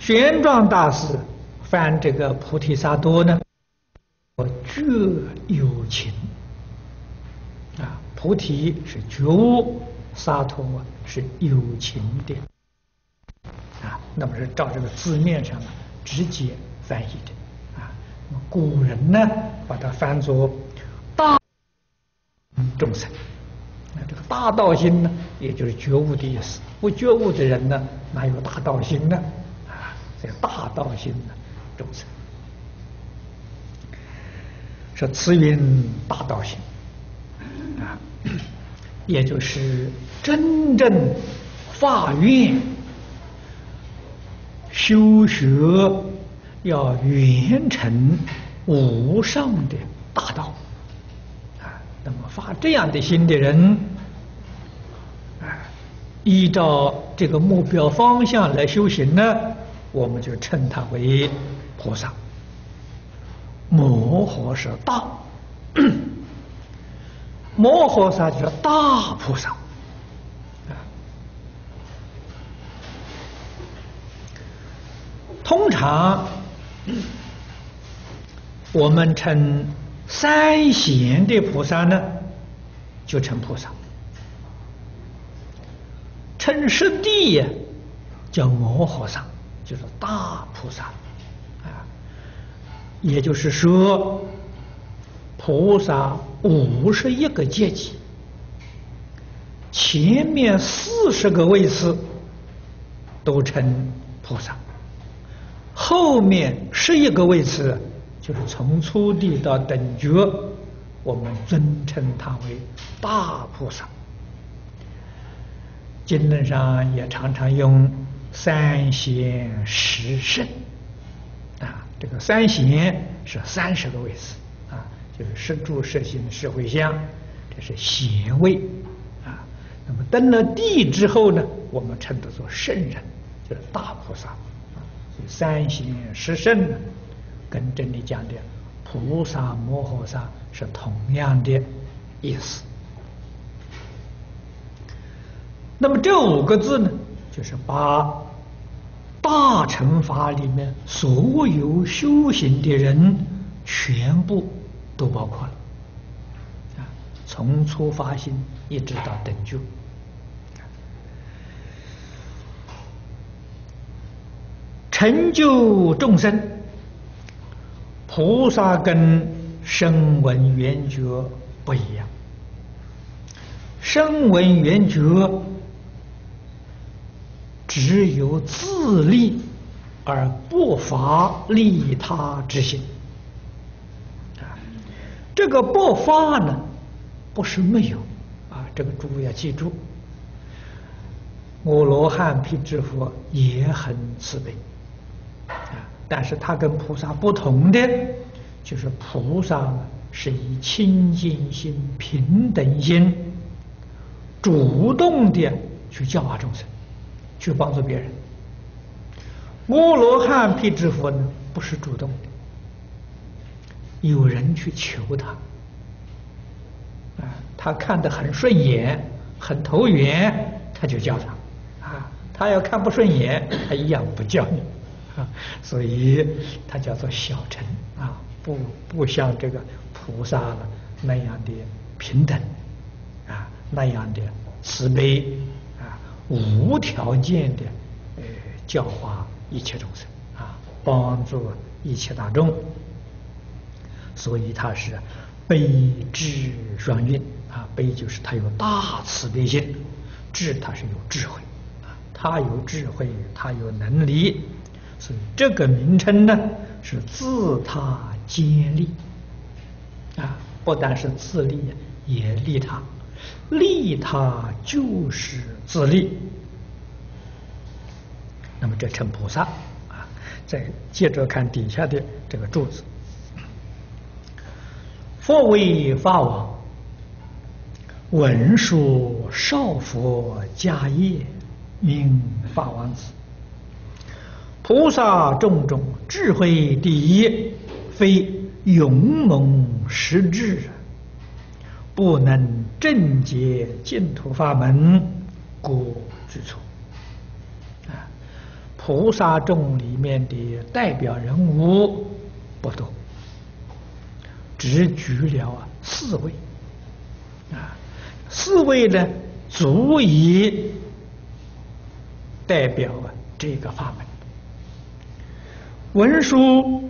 玄奘大师翻这个菩提萨埵呢，觉有情啊，菩提是觉悟，萨埵是有情的啊。那么是照这个字面上直接翻译的啊。古人呢把它翻作大众生。那这个大道心呢，也就是觉悟的意思。不觉悟的人呢，哪有大道心呢？啊，这大道心呢，众生是慈云大道心啊，也就是真正发愿修学要圆成无上的大道。那么发这样的心的人，依照这个目标方向来修行呢，我们就称他为菩萨。摩诃是大，摩诃萨就是大菩萨。通常我们称三贤的菩萨呢，就称菩萨；称十地呀，叫摩诃萨，就是大菩萨啊。也就是说，菩萨51个阶级，前面40个位次都称菩萨，后面11个位次。就是从初地到等觉，我们尊称他为大菩萨。经论上也常常用三贤十圣啊，这个三贤是30个位次啊，就是十住十行十回向，这是贤位啊。那么登了地之后呢，我们称得做圣人，就是大菩萨啊。所以三贤十圣呢，跟这里讲的菩萨摩诃萨是同样的意思。那么这5个字呢，就是把大乘法里面所有修行的人全部都包括了啊，从初发心一直到等觉。成就众生，菩萨跟声闻缘觉不一样。声闻缘觉只有自利而不发利他之心啊。这个不发呢，不是没有啊，这个诸位要记住。阿罗汉辟支佛也很慈悲啊，但是他跟菩萨不同的，就是菩萨是以清净心、平等心，主动的去教化众生，去帮助别人。阿罗汉辟支佛呢，不是主动的，有人去求他，啊，他看得很顺眼、很投缘，他就教他，啊，他要看不顺眼，他一样不教你。所以它叫做小乘啊，不像这个菩萨了那样的平等啊，那样的慈悲啊，无条件的教化一切众生啊，帮助一切大众。所以它是悲智双运啊，悲就是它有大慈悲心，智它是有智慧啊，它有智慧，它有能力。所以这个名称呢，是自他兼利啊，不但是自利，也利他，利他就是自利。那么这称菩萨啊，再接着看底下的这个柱子，佛为法王，文殊少佛迦叶，名法王子。菩萨种种，智慧第一，非勇猛实智，不能正解净土法门，故知错。啊， 菩萨众里面的代表人物不多，只举了4位，4位呢足以代表这个法门。文殊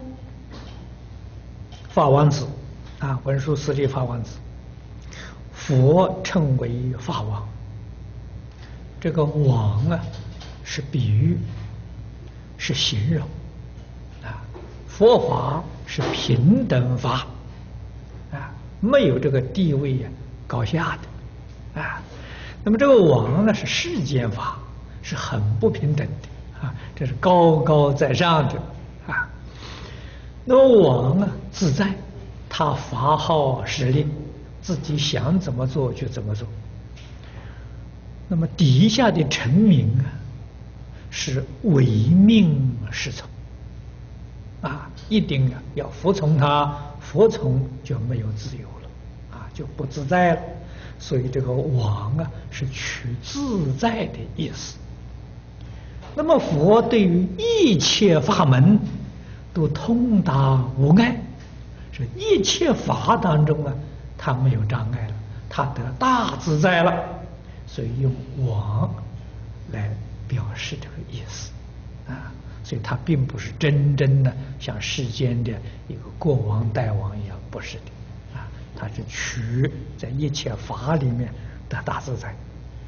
法王子文殊师利法王子，佛称为法王。这个王是比喻，是形容佛法是平等法没有这个地位高下的那么这个王呢是世间法，是很不平等的这是高高在上的那么王自在，他法号施令，自己想怎么做就怎么做。那么底下的臣民是唯命是从一定要服从他，服从就没有自由了就不自在了。所以这个王是取自在的意思。那么佛对于一切法门都通达无碍，是一切法当中他没有障碍了，他得大自在了，所以用王来表示这个意思所以他并不是真正的像世间的一个国王代王一样，不是的他是取在一切法里面得大自在。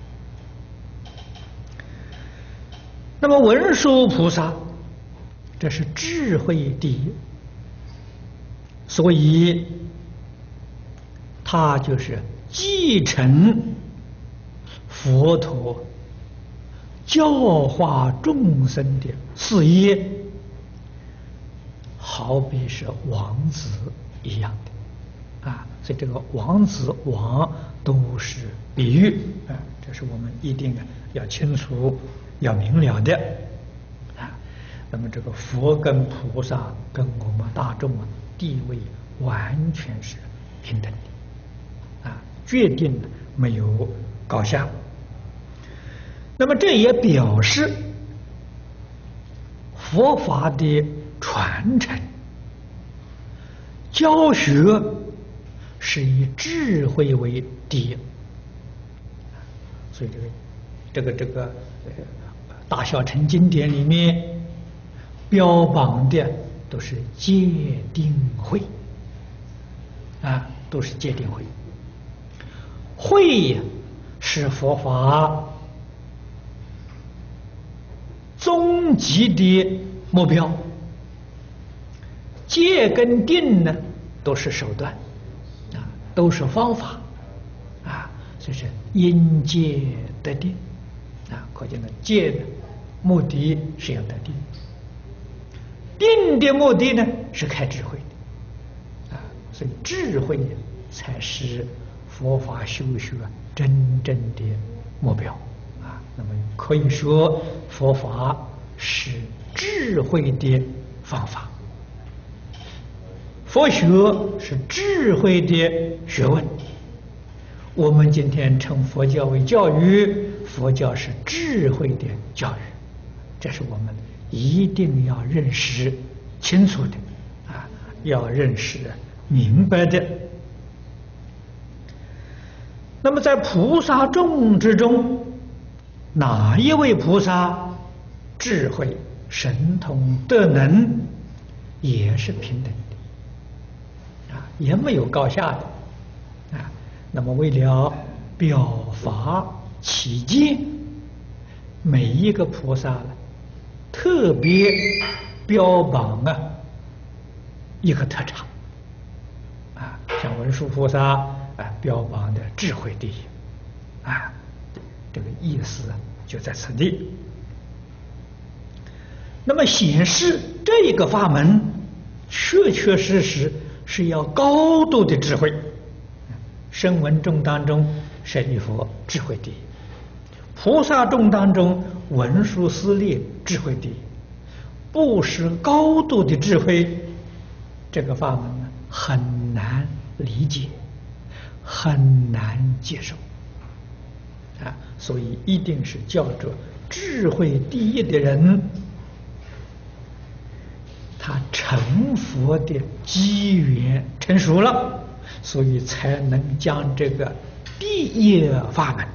那么文殊菩萨，这是智慧第一，所以他就是继承佛陀教化众生的事业，好比是王子一样的所以这个王子王都是比喻这是我们一定要清楚要明了的那么这个佛跟菩萨跟我们大众地位完全是平等的决定没有高下。那么这也表示佛法的传承教学是以智慧为第一，所以这个大小乘经典里面标榜的都是戒定慧都是戒定慧。慧是佛法终极的目标，戒跟定呢都是手段都是方法所以是因戒得定可见呢戒的目的是要得定，定的目的呢是开智慧的所以智慧才是佛法修学真正的目标那么可以说佛法是智慧的方法，佛学是智慧的学问。我们今天称佛教为教育，佛教是智慧的教育，这是我们一定要认识清楚的要认识明白的。那么在菩萨众之中，哪一位菩萨智慧神通德能也是平等的也没有高下的那么为了表法起见，每一个菩萨特别标榜一个特长像文殊菩萨标榜的智慧第一这个意思就在此地。那么显示这个法门确确实实是要高度的智慧。声闻众当中，舍利弗智慧第一；菩萨众当中，文殊师利智慧第一。不是高度的智慧，这个法门很难理解，很难接受所以一定是叫做智慧第一的人成佛的机缘成熟了，所以才能将这个第一法门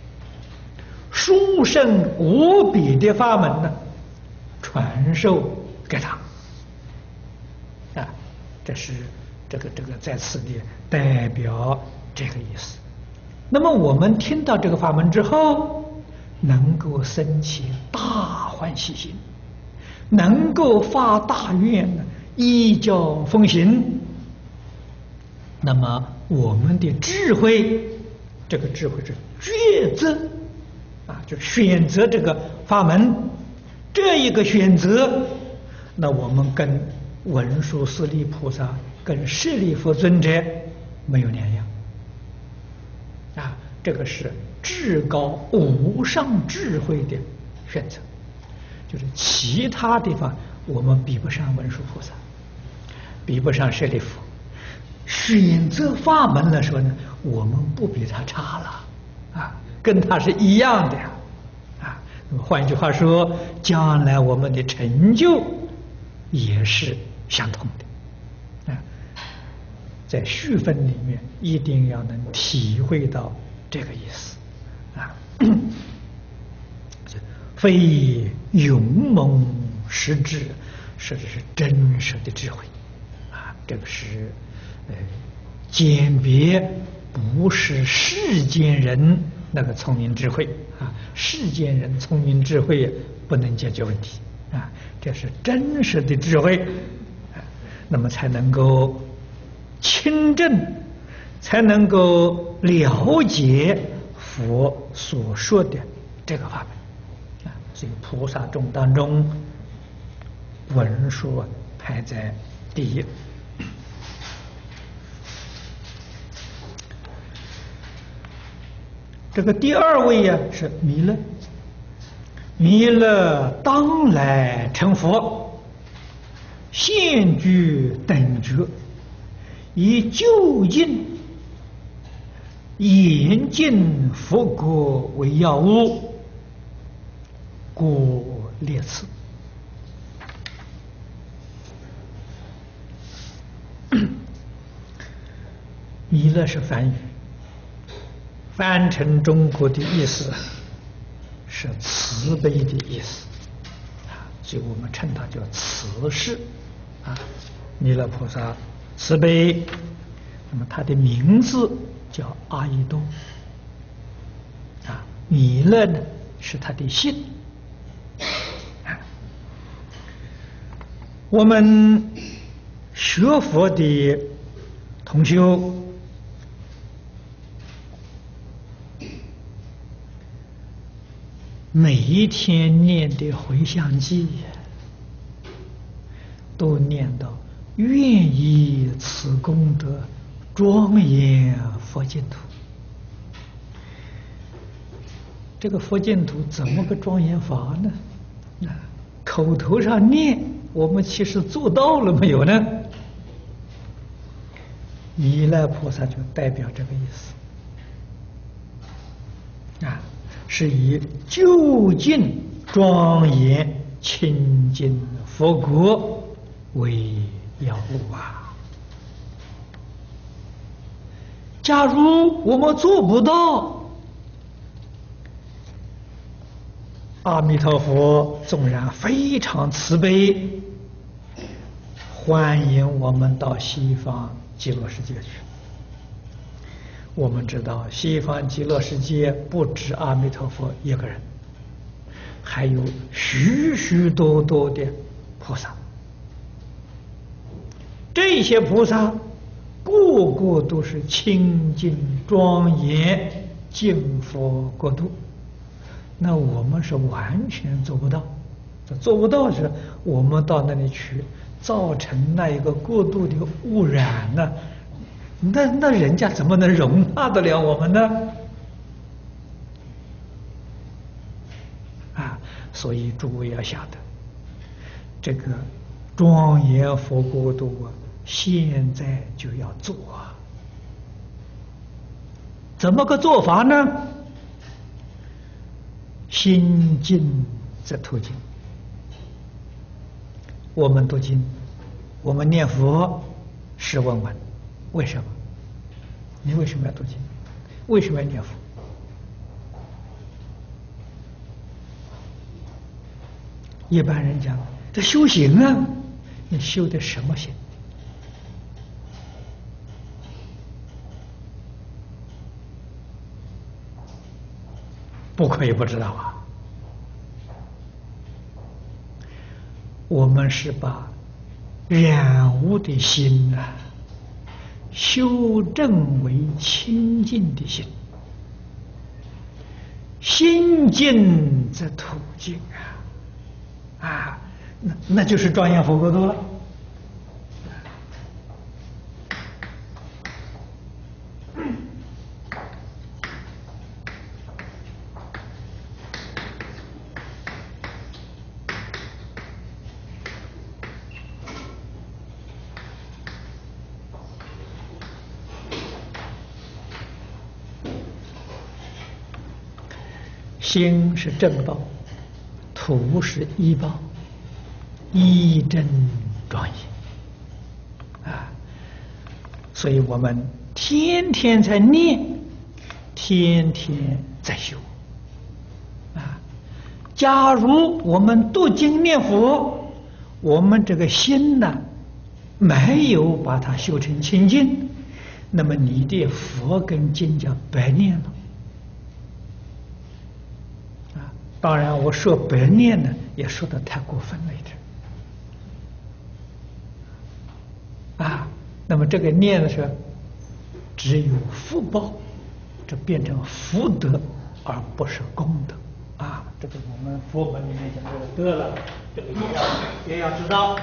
殊胜无比的法门呢传授给他。啊，这是这个在此的代表这个意思。那么我们听到这个法门之后，能够生起大欢喜心，能够发大愿呢，依教奉行。那么我们的智慧，这个智慧是抉择啊，就选择这个法门，这一个选择，那我们跟文殊师利菩萨、跟舍利弗尊者没有两样啊，这个是至高无上智慧的选择。就是其他地方我们比不上文殊菩萨，比不上舍利弗。选择法门来说呢，我们不比他差了啊，跟他是一样的啊。那么换句话说，将来我们的成就也是相同的啊。在续分里面一定要能体会到这个意思啊。非勇猛实智，实质是真实的智慧啊，这个是鉴别，不是世间人那个聪明智慧啊，世间人聪明智慧不能解决问题啊，这是真实的智慧啊，那么才能够亲证，才能够了解佛所说的这个法门。所以菩萨众当中，文殊排在第一。这个第二位呀是弥勒，弥勒当来成佛，现居等觉，以就近严禁佛国为要务，故列次。弥勒是梵语，翻成中国的意思是慈悲的意思啊，所以我们称它叫慈氏啊。弥勒菩萨慈悲，那么他的名字叫阿逸多啊，弥勒呢是他的姓。我们学佛的同修，每一天念的回向偈，都念到愿以此功德庄严佛净土。这个佛净土怎么个庄严法呢？口头上念，我们其实做到了没有呢？弥勒菩萨就代表这个意思啊，是以究竟庄严清净佛国为要务啊。假如我们做不到，阿弥陀佛纵然非常慈悲，欢迎我们到西方极乐世界去。我们知道西方极乐世界不止阿弥陀佛一个人，还有许许多多的菩萨。这些菩萨个个都是清净庄严净佛国度，那我们是完全做不到。做不到是我们到那里去，造成那一个过度的污染呢？那人家怎么能容纳得了我们呢？啊，所以诸位要晓得，这个庄严佛国度啊，现在就要做啊。怎么个做法呢？心经则途径。我们读经我们念佛，试问问，为什么？你为什么要读经？为什么要念佛？一般人讲，这修行啊，你修的什么行？不可以不知道啊！我们是把染污的心啊，修正为清净的心。心净则土净啊！那就是庄严佛国土了。心是正报，土是依报，依正庄严啊！所以我们天天在念，天天在修啊！假如我们读经念佛，我们这个心呢，没有把它修成清净，那么你的佛跟经叫白念了。当然，我说白念呢，也说的太过分了一点啊。那么这个念的是只有福报，这变成福德，而不是功德啊。这个我们佛门里面讲这个德了，这个也要知道。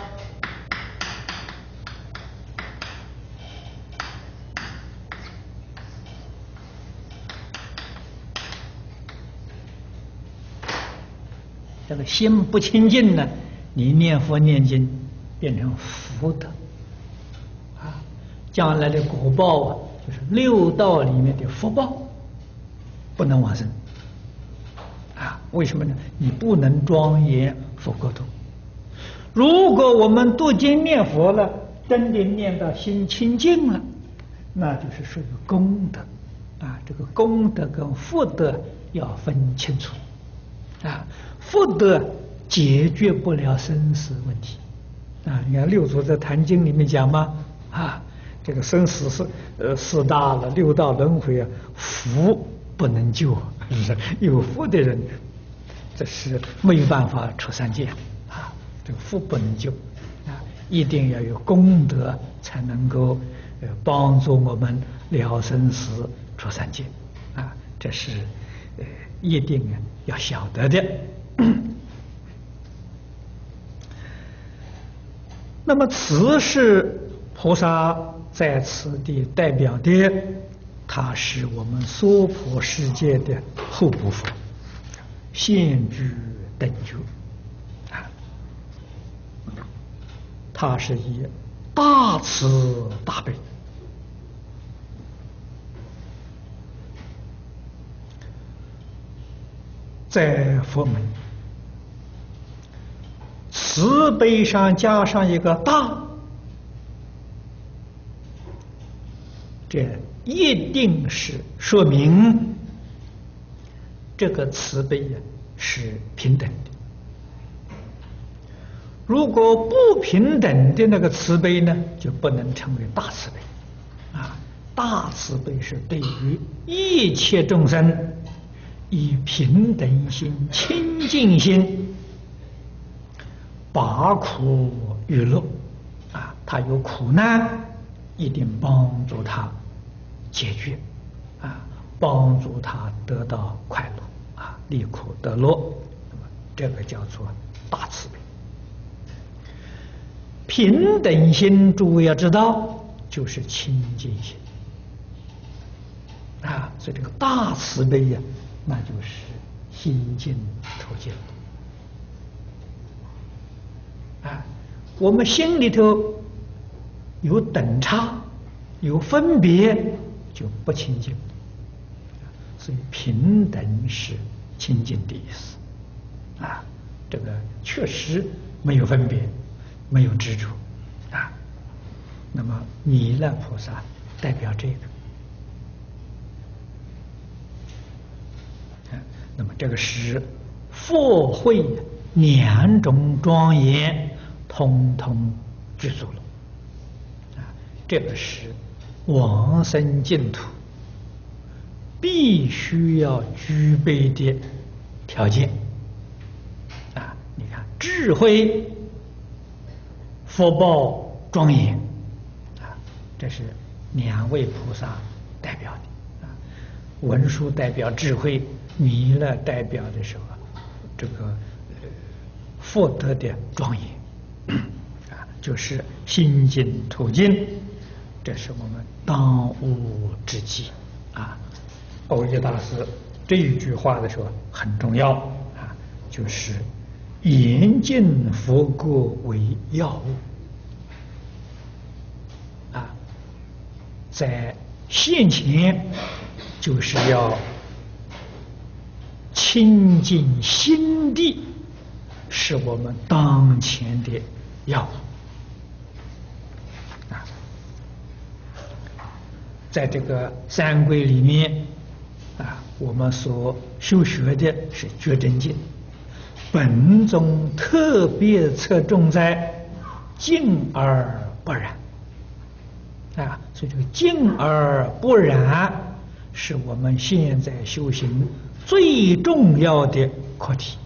这个心不清净呢，你念佛念经变成福德啊，将来的果报啊，就是六道里面的福报，不能往生啊。为什么呢？你不能庄严佛国土。如果我们读经念佛了，真的念到心清净了，那就是属于功德啊。这个功德跟福德要分清楚啊。福德解决不了生死问题啊！你看六祖在《坛经》里面讲嘛，啊，这个生死四大了，六道轮回啊，福不能救，是不是？有福的人，这是没有办法出三界啊！这个福不能救啊，一定要有功德才能够帮助我们了生死、出三界啊！这是一定要晓得的。那么此是菩萨在此地代表的，它是我们娑婆世界的后部佛，现居等觉啊，它是以大慈大悲在佛门。慈悲上加上一个大，这一定是说明这个慈悲呀是平等的。如果不平等的那个慈悲呢，就不能称为大慈悲啊。大慈悲是对于一切众生以平等心、清净心拔苦与乐啊，他有苦难，一定帮助他解决啊，帮助他得到快乐啊，离苦得乐。那么这个叫做大慈悲。平等心，诸位要知道，就是清净心啊，所以这个大慈悲呀，那就是心净土净。啊，我们心里头有等差，有分别，就不清净。所以平等是清净的意思。啊，这个确实没有分别，没有执着。啊。 那么弥勒菩萨代表这个。那么这个是佛会两种庄严，通通具足了。这个是往生净土必须要具备的条件。你看，智慧、福报庄严，这是两位菩萨代表的。文殊代表智慧，弥勒代表的是这个福德的庄严，就是心净土净，这是我们当务之急啊。欧耶大师这一句话的时候很重要就是严禁佛果为要务在现前就是要清净心地，是我们当前的要务在这个三归里面我们所修学的是觉真经，本宗特别侧重在净而不染所以这个净而不染是我们现在修行最重要的课题。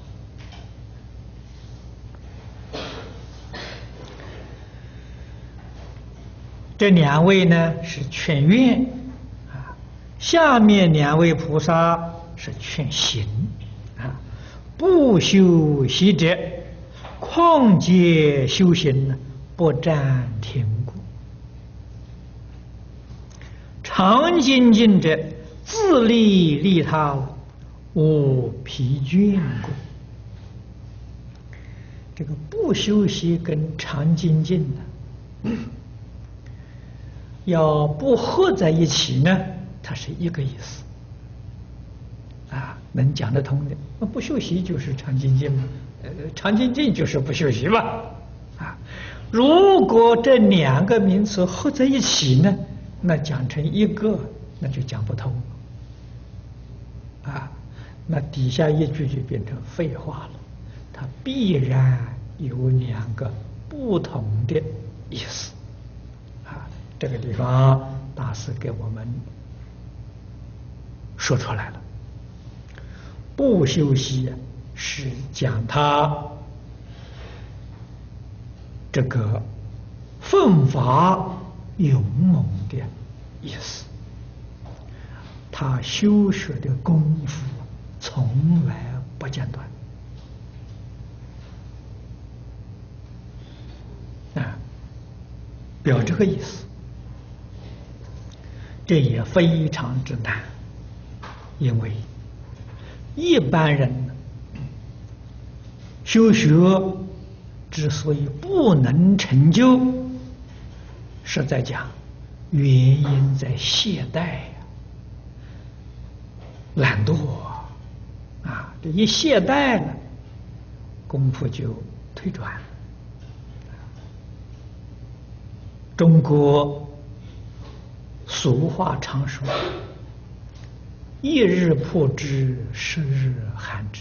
这两位呢是劝愿下面两位菩萨是劝行不修习者，况且修行不占天故。常精进者，自利利他，无疲倦故。这个不修习跟常精进呢，要不合在一起呢，它是一个意思能讲得通的。那不修习就是常精进嘛，常精进就是不修习吧如果这两个名词合在一起呢，那讲成一个，那就讲不通那底下一句就变成废话了，它必然有两个不同的意思这个地方大师给我们说出来了。不修习是讲他这个奋发勇猛的意思，他修学的功夫从来不间断表这个意思。这也非常之难，因为一般人修学之所以不能成就，实在讲原因在懈怠懒惰这一懈怠呢，功夫就退转。中国俗话常说，一日破之，十日寒之。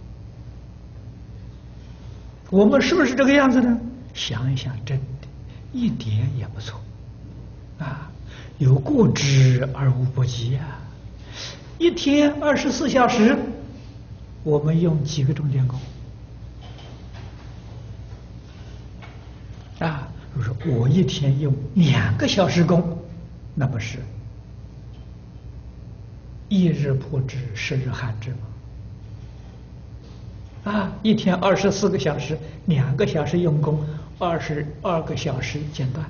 我们是不是这个样子呢？想一想，真的一点也不错有过之而无不及一天24小时，我们用几个钟点功如果说我一天用2个小时功，那不是一日破之，十日寒之吗？一天24个小时，2个小时用功，22个小时间断。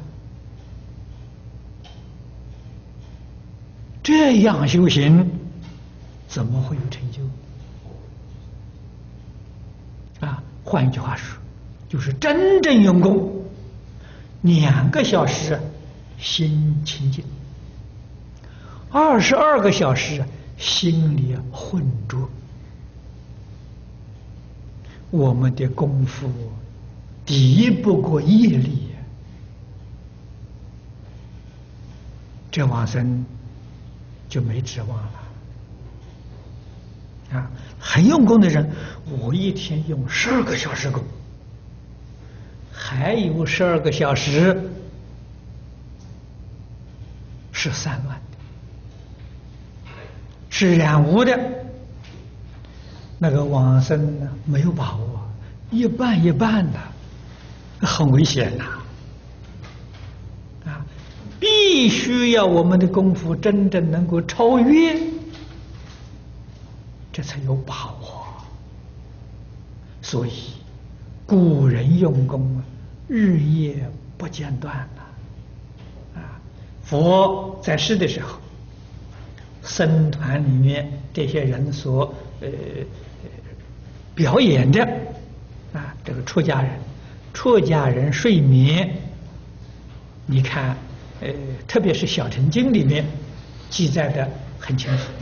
这样修行，怎么会有成就？换一句话说，就是真正用功，2个小时心清净，22个小时心里浑浊，我们的功夫敌不过业力这往生就没指望了。啊，很用功的人，我一天用12个小时功，还有12个小时是散乱的，是染污的。那个往生呢，没有把握，一半一半的，很危险呐！啊，必须要我们的功夫真正能够超越。这才有把握，所以古人用功啊，日夜不间断啊！佛在世的时候，僧团里面这些人所表演的啊，这个出家人睡眠，你看特别是《小乘经》里面记载的很清楚。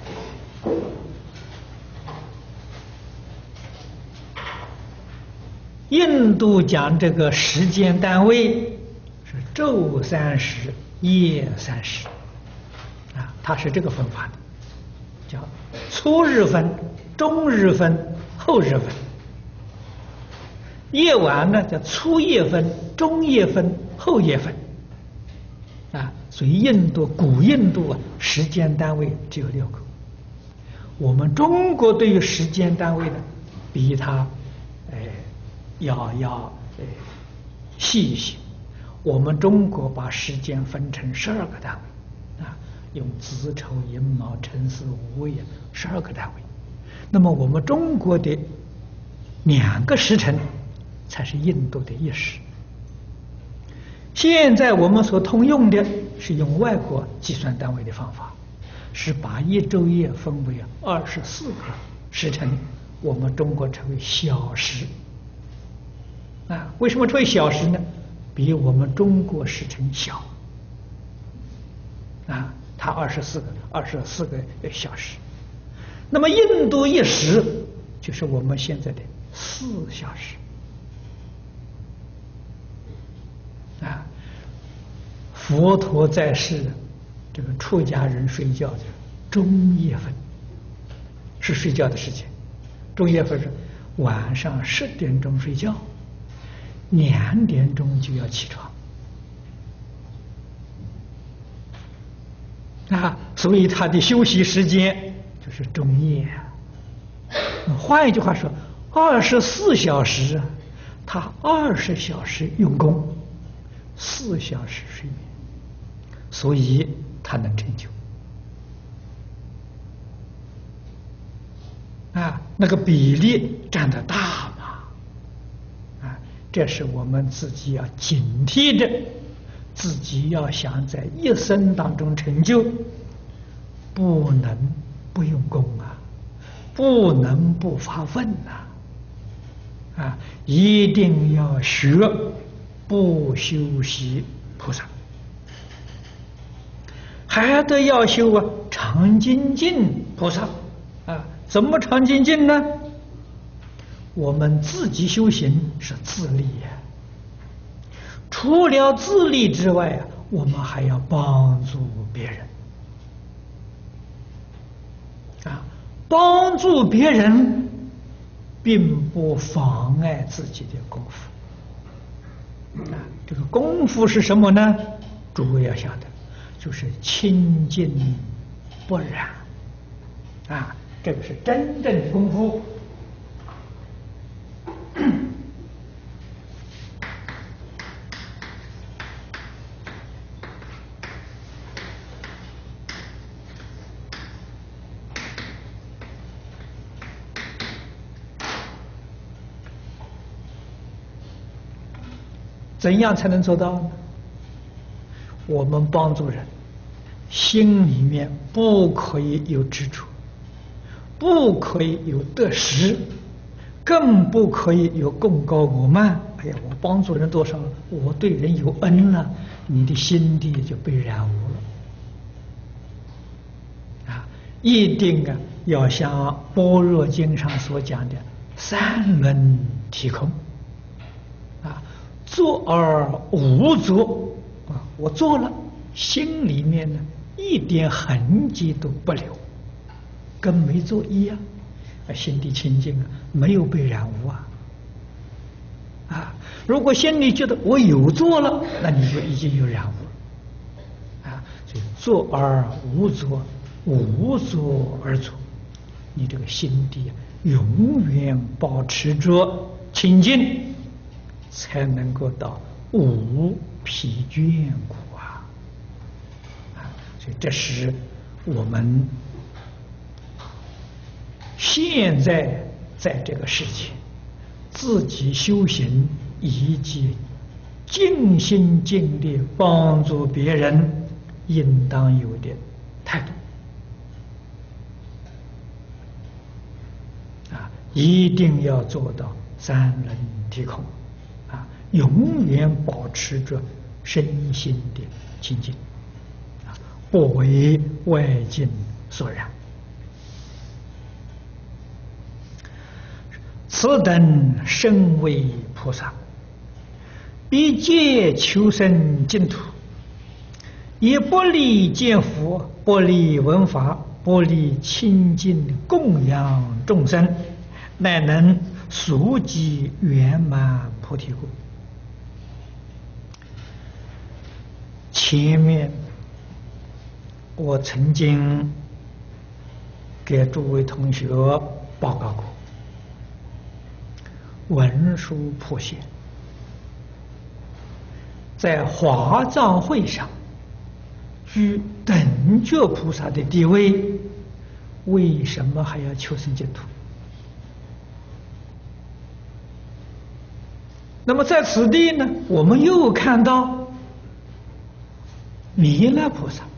印度讲这个时间单位是昼30，夜30，啊，它是这个分法的，叫初日分、中日分、后日分。夜晚呢叫初夜分、中夜分、后夜分，啊，所以古印度啊，时间单位只有6个。我们中国对于时间单位呢，比它要细一些。我们中国把时间分成12个单位，啊，用子丑寅卯辰巳午未12个单位。那么我们中国的2个时辰才是印度的1时。现在我们所通用的是用外国计算单位的方法，是把1昼夜分为24个时辰，我们中国称为小时。啊，为什么称为小时呢？比我们中国时辰小。啊，它24个小时。那么印度1时就是我们现在的4小时。啊，佛陀在世的这个出家人睡觉的中夜分是睡觉的时间，中夜分是晚上10点钟睡觉，2点钟就要起床。啊，所以他的休息时间就是中夜。换一句话说，24小时，他20小时用功，4小时睡眠，所以他能成就。啊，那个比例占得大嘛？啊，这是我们自己要警惕的。自己要想在一生当中成就，不能不用功啊，不能不发奋呐！啊，一定要学不修习菩萨，还得要修常精进菩萨啊！怎么常精进呢？我们自己修行是自利呀。除了自利之外我们还要帮助别人啊！帮助别人并不妨碍自己的功夫啊！这个功夫是什么呢？诸位要晓得，就是清净不染啊！这个是真正的功夫。怎样才能做到呢？我们帮助人，心里面不可以有执着，不可以有得失，更不可以有贡高我慢。哎呀，我帮助人多少了，我对人有恩了，你的心地就被染污了。啊，一定要像《般若经》上所讲的3轮体空。做而无做啊，我做了心里面呢一点痕迹都不留，跟没做一样，心地清净啊，没有被染污啊。如果心里觉得我有做了，那你就已经有染污了所以做而无作，无作而作，你这个心地永远保持着清净，才能够到无疲倦苦所以这是我们现在在这个世界自己修行以及尽心尽力帮助别人应当有的态度一定要做到三轮体空永远保持着身心的清净不为外境所染。此等身为菩萨，必皆求生净土，也不离见佛，不离闻法，不离清净供养众生，乃能速集圆满菩提果。前面我曾经给诸位同学报告过，文殊普贤在华藏会上居等觉菩萨的地位，为什么还要求生净土？那么在此地呢，我们又看到弥勒菩萨、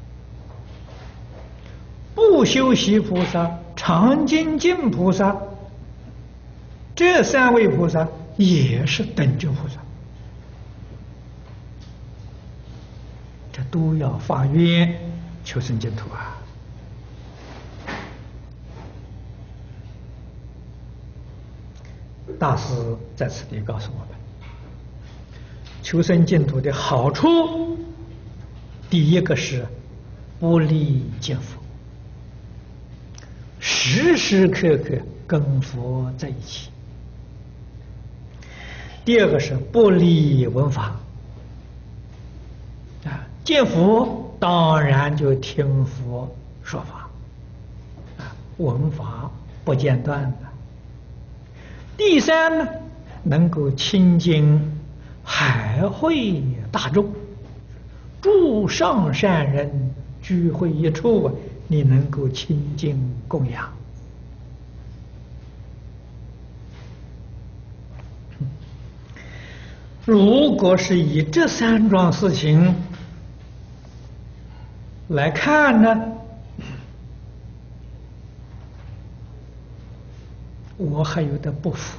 不修习菩萨、常精进菩萨，这三位菩萨也是等觉菩萨，这都要发愿求生净土大师在此地告诉我们，求生净土的好处，第一个是不离见佛，时时刻刻跟佛在一起；第二个是不离闻法，见佛当然就听佛说法，闻法不间断的。第三呢，能够亲近海会大众，诸上善人聚会一处你能够亲近供养。如果是以这三桩事情来看呢，我还有点不服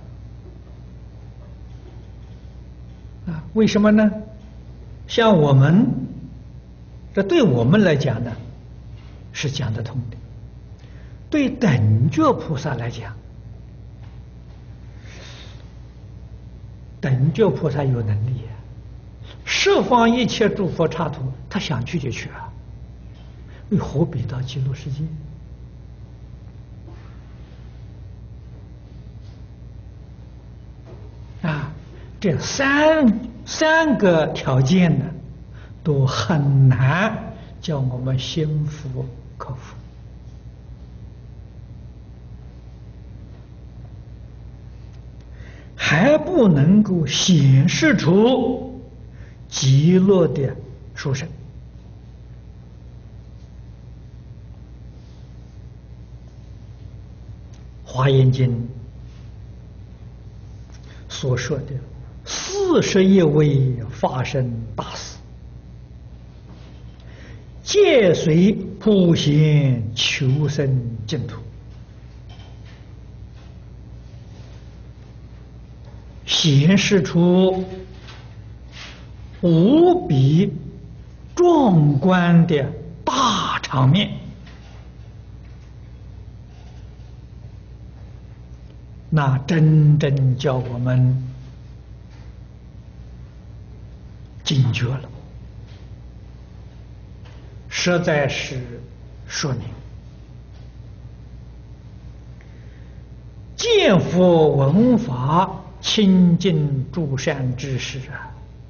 为什么呢？像我们这对我们来讲呢是讲得通的，对等觉菩萨来讲，等觉菩萨有能力十方一切诸佛刹土，他想去就去为何必到极乐世界？这三个条件呢，都很难叫我们心服口服。还不能够显示出极乐的殊胜。华严经所说的41位法身大士，皆随普贤求生净土，显示出无比壮观的大场面。那真正叫我们警觉了实在是说明见佛闻法亲近诸善知识啊，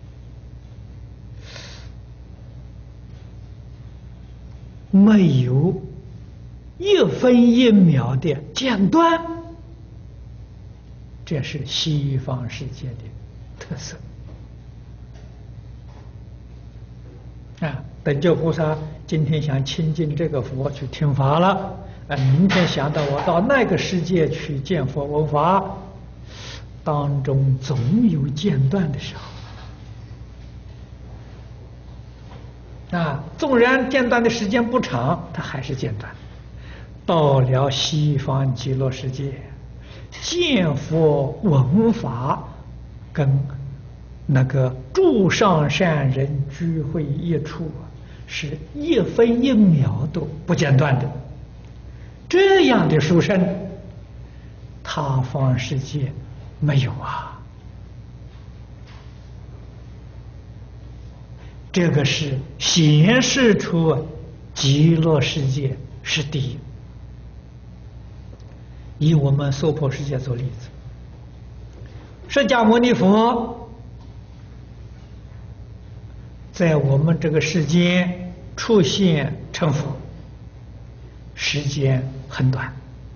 没有一分一秒的间断，这是西方世界的特色啊。等觉菩萨今天想亲近这个佛去听法了，明天想到我到那个世界去见佛闻法，当中总有间断的时候啊。纵然间断的时间不长，它还是间断。到了西方极乐世界，见佛闻法，跟那个诸上善人聚会一处，是一分一秒都不间断的。这样的殊胜，他方世界没有啊。这个是显示出极乐世界是第一。以我们娑婆世界做例子，释迦牟尼佛在我们这个世间出现成佛，时间很短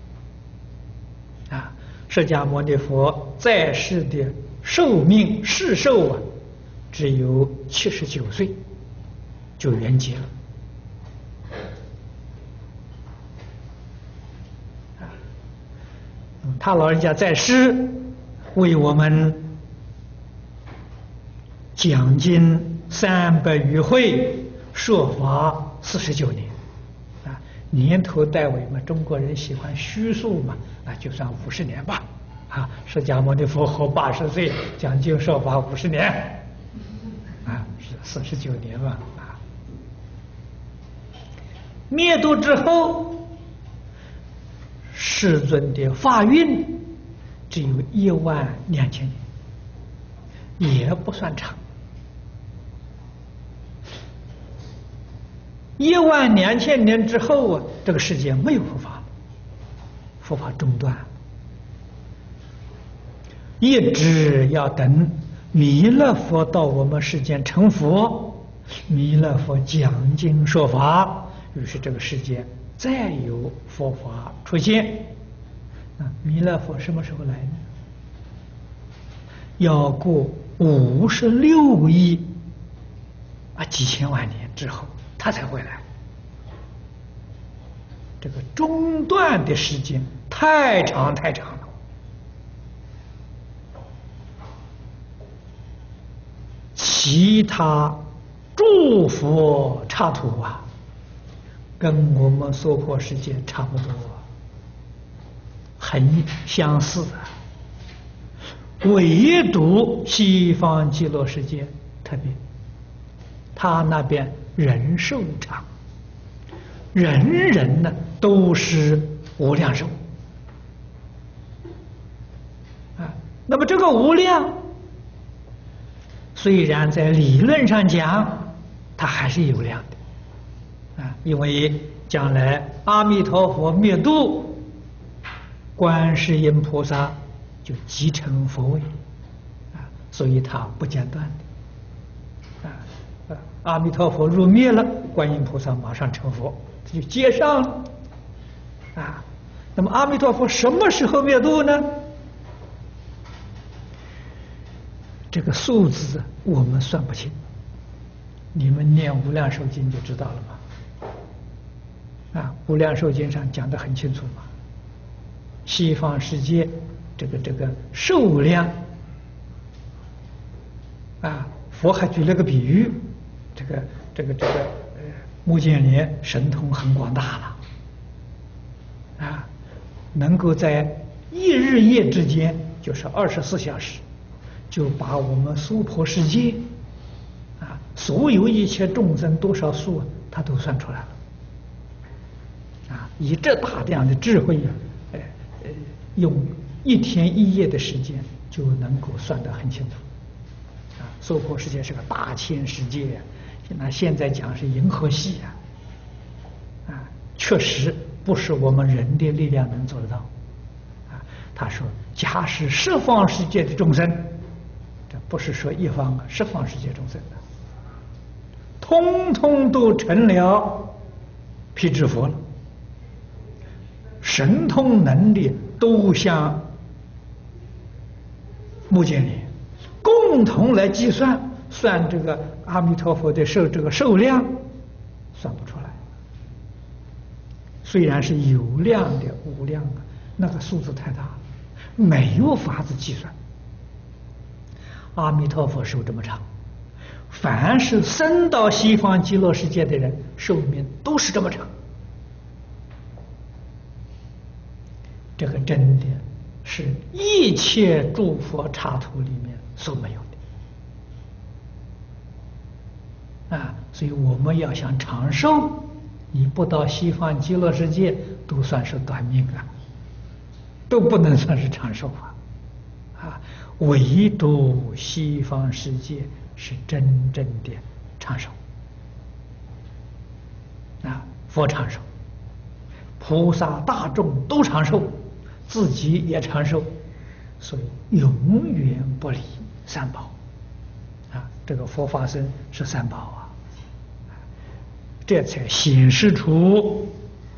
啊。释迦牟尼佛在世的寿命世寿啊，只有79岁就圆寂了。他老人家在世为我们讲经300余回，说法49年啊，年头带尾嘛，中国人喜欢虚数嘛，就算50年吧啊。释迦牟尼佛活80岁，讲经说法50年啊，是49年嘛啊。灭度之后，世尊的法运只有12000年，也不算长。12000年之后啊，这个世界没有佛法了，佛法中断，一直要等弥勒佛到我们世间成佛，弥勒佛讲经说法，于是这个世界再有佛法出现。弥勒佛什么时候来呢？要过56亿几千万年之后，他才会来。这个中断的时间太长太长了。其他诸佛刹土啊，跟我们娑婆世界差不多，很相似啊。唯独西方极乐世界特别，他那边人寿长，人人呢都是无量寿啊。那么这个无量，虽然在理论上讲，它还是有量的啊，因为将来阿弥陀佛灭度，观世音菩萨就即成佛位啊，所以它不间断的啊。阿弥陀佛入灭了，观音菩萨马上成佛，这就接上了啊。那么阿弥陀佛什么时候灭度呢？这个数字我们算不清，你们念《无量寿经》就知道了嘛。啊，《无量寿经》上讲得很清楚嘛。西方世界这个寿量啊，佛还举了个比喻，这个目犍连神通很广大了啊，能够在一日夜之间，就是24小时，就把我们娑婆世界啊，所有一切众生多少数，他都算出来了啊！以这大量的智慧啊，用1天1夜的时间就能够算得很清楚啊！娑婆世界是个大千世界啊，那现在讲是银河系啊， 确实不是我们人的力量能做得到。啊，他说，假使十方世界的众生，这不是说一方啊，十方世界众生的，通通都成了辟支佛了，神通能力都像目犍连，共同来计算，算这个阿弥陀佛的寿量，算不出来。虽然是有量的无量啊，那个数字太大了，没有法子计算。阿弥陀佛寿这么长，凡是生到西方极乐世界的人，寿命都是这么长。这个真的是一切诸佛刹土里面所没有的啊！所以我们要想长寿，你不到西方极乐世界都算是短命啊，都不能算是长寿啊！唯独西方世界是真正的长寿啊！佛长寿，菩萨大众都长寿，自己也长寿，所以永远不离三宝啊！这个佛法僧是三宝啊，这才显示出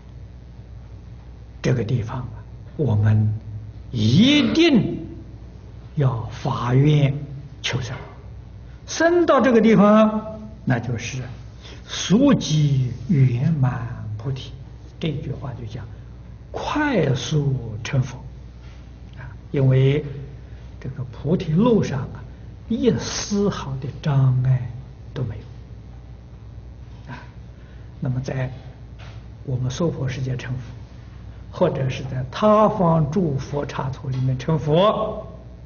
这个地方我们一定要发愿求生，生到这个地方，那就是速集圆满菩提。这句话就讲快速成佛啊，因为这个菩提路上啊，一丝毫的障碍都没有啊。那么在我们娑婆世界成佛，或者是在他方诸佛刹土里面成佛，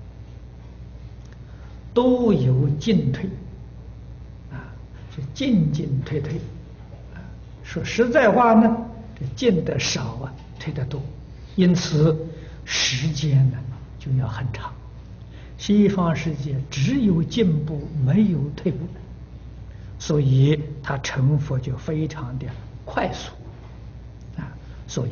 都有进退啊，就进进退退啊。说实在话呢，这进的少啊，退的多，因此时间呢就要很长。西方世界只有进步，没有退步，所以他成佛就非常的快速啊。所以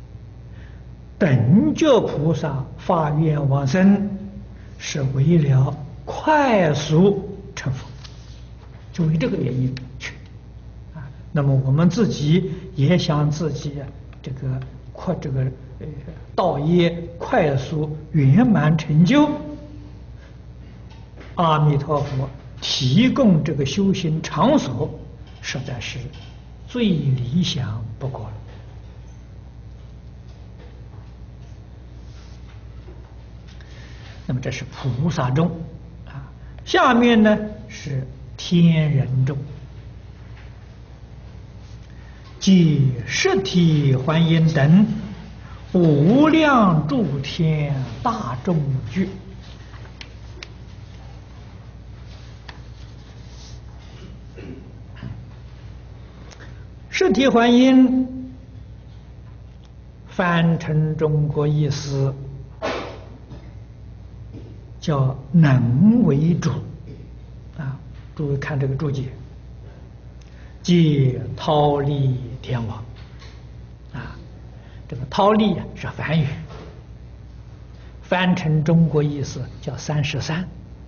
等觉菩萨发愿往生，是为了快速成佛，就为这个原因去啊。那么我们自己也想自己这个道业快速圆满成就，阿弥陀佛提供这个修行场所，实在是最理想不过了。那么这是菩萨众啊，下面呢是天人众，即十体还因等无量诸天大众聚。十体还因翻成中国意思叫能为主啊，诸位看这个注解，即忉利天王啊，这个忉利是梵语，翻成中国意思叫33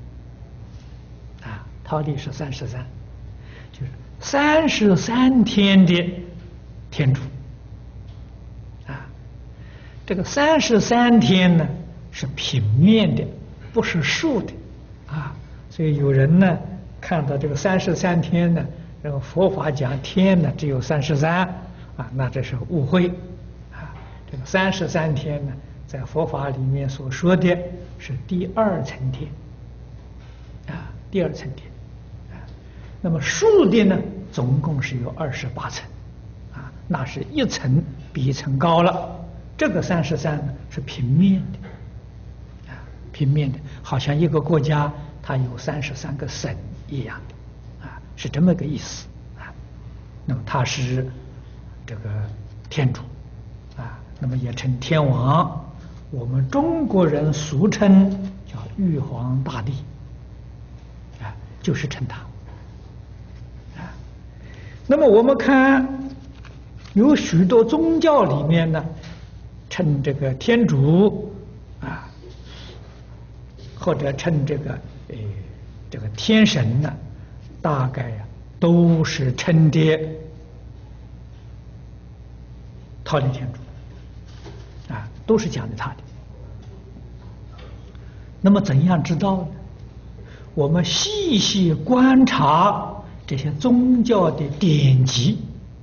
啊，忉利是33，就是33天的天主啊。这个33天呢是平面的，不是竖的啊，所以有人呢看到这个33天呢，这个佛法讲天呢只有33啊，那这是误会啊。这个33天呢，在佛法里面所说的是第二层天啊，第二层天啊。那么竖的呢，总共是有28层啊，那是一层比一层高了。这个33呢是平面的。平面的，好像一个国家它有33个省一样的，啊，是这么个意思啊。那么他是这个天主啊，那么也称天王，我们中国人俗称叫玉皇大帝啊，就是称他啊。那么我们看有许多宗教里面呢，称这个天主啊，或者称这个天神呢，大概都是称的忉利天主啊，都是讲的他的。那么怎样知道呢？我们细细观察这些宗教的典籍，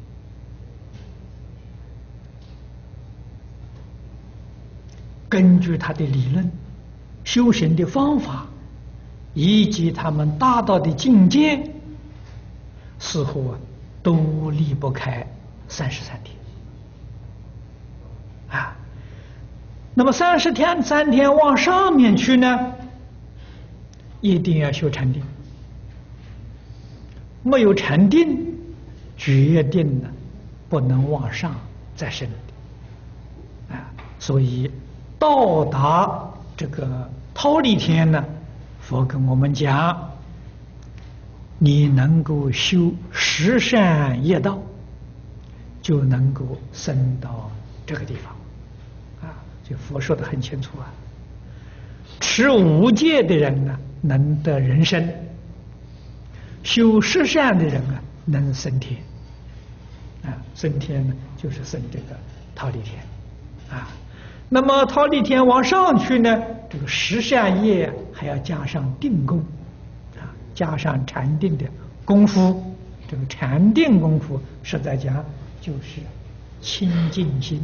根据他的理论、修行的方法，以及他们达到的境界，似乎都离不开33天啊。那么33天往上面去呢，一定要修禅定。没有禅定，决定呢不能往上再升的啊。所以到达这个忉利天呢，佛跟我们讲，你能够修十善业道，就能够升到这个地方啊。这佛说得很清楚啊。持五戒的人呢，能得人身；修十善的人啊，能升天。啊，升天呢，就是升这个忉利天啊。那么忉利天往上去呢，这个十善业还要加上定功啊，加上禅定的功夫。这个禅定功夫，实在讲就是清净心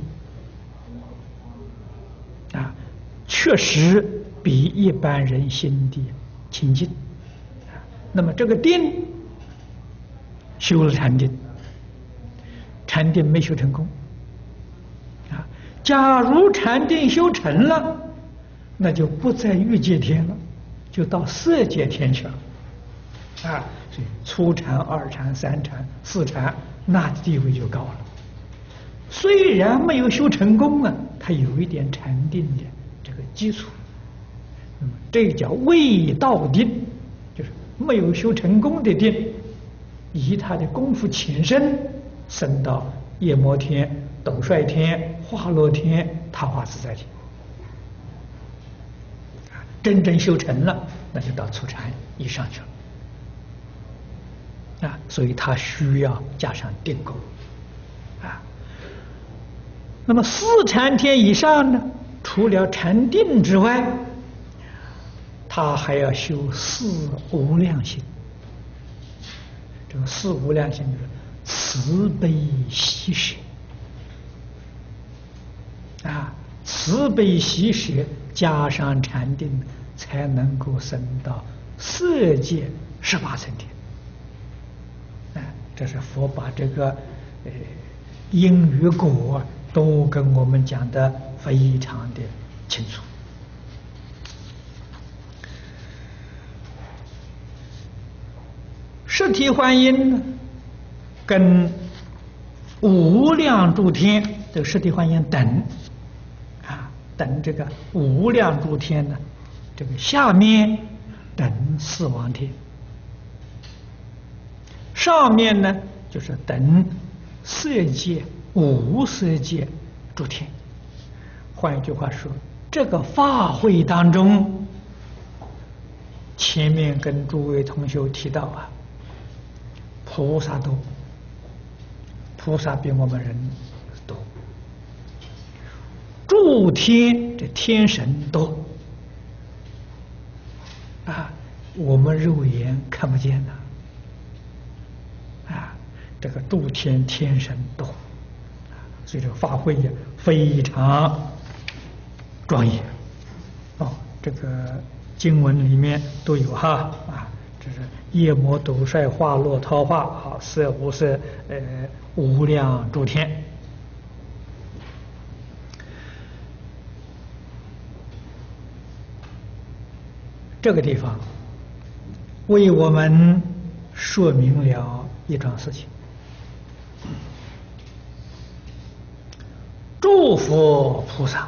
啊，确实比一般人心地清净啊。那么这个定修了禅定，禅定没修成功啊。假如禅定修成了，那就不在欲界天了，就到色界天去了啊。所以初禅、二禅、三禅、四禅，那地位就高了。虽然没有修成功啊，它有一点禅定的这个基础。那么这叫未到定，就是没有修成功的定，以他的功夫浅深，升到夜摩天、斗率天、化乐天、他化自在天。真正修成了，那就到初禅以上去了啊。所以他需要加上定功啊。那么四禅天以上呢，除了禅定之外，他还要修四无量心。这个四无量心就是慈悲喜舍啊，慈悲喜舍加上禅定，才能够升到色界18层天。这是佛把这个因与果都跟我们讲得非常的清楚。实体幻音呢，跟无量诸天这个实体幻音等啊，等这个无量诸天呢，这个下面等四王天，上面呢就是等色界、无色界诸天。换一句话说，这个法会当中，前面跟诸位同学提到啊，菩萨多，菩萨比我们人多，诸天这天神多啊，我们肉眼看不见的啊，这个诸天天神多，所以这个法会也非常庄严哦。这个经文里面都有哈啊。这是夜摩斗率化乐他化啊，色无色无量诸天。这个地方为我们说明了一桩事情：诸佛菩萨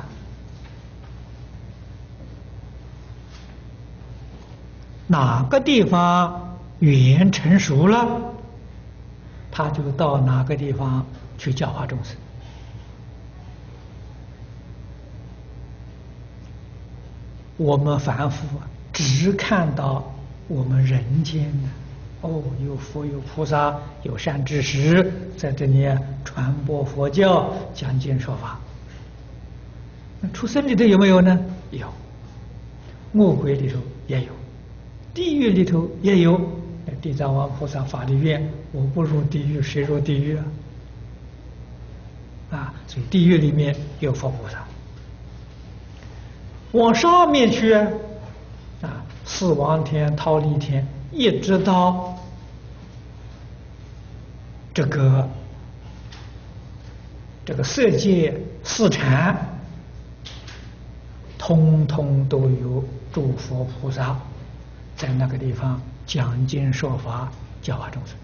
哪个地方语言成熟了， 他就到哪个地方去教化众生。我们凡夫只看到我们人间的，哦，有佛有菩萨有善知识在这里传播佛教讲经说法。那畜生里头有没有呢？有，恶鬼里头也有，地狱里头也有。地藏王菩萨发的愿，我不入地狱，谁入地狱啊？所以地狱里面有佛菩萨。往上面去四王天、忉利天，一直到这个色界四禅，通通都有诸佛菩萨在那个地方讲经说法，教化众生。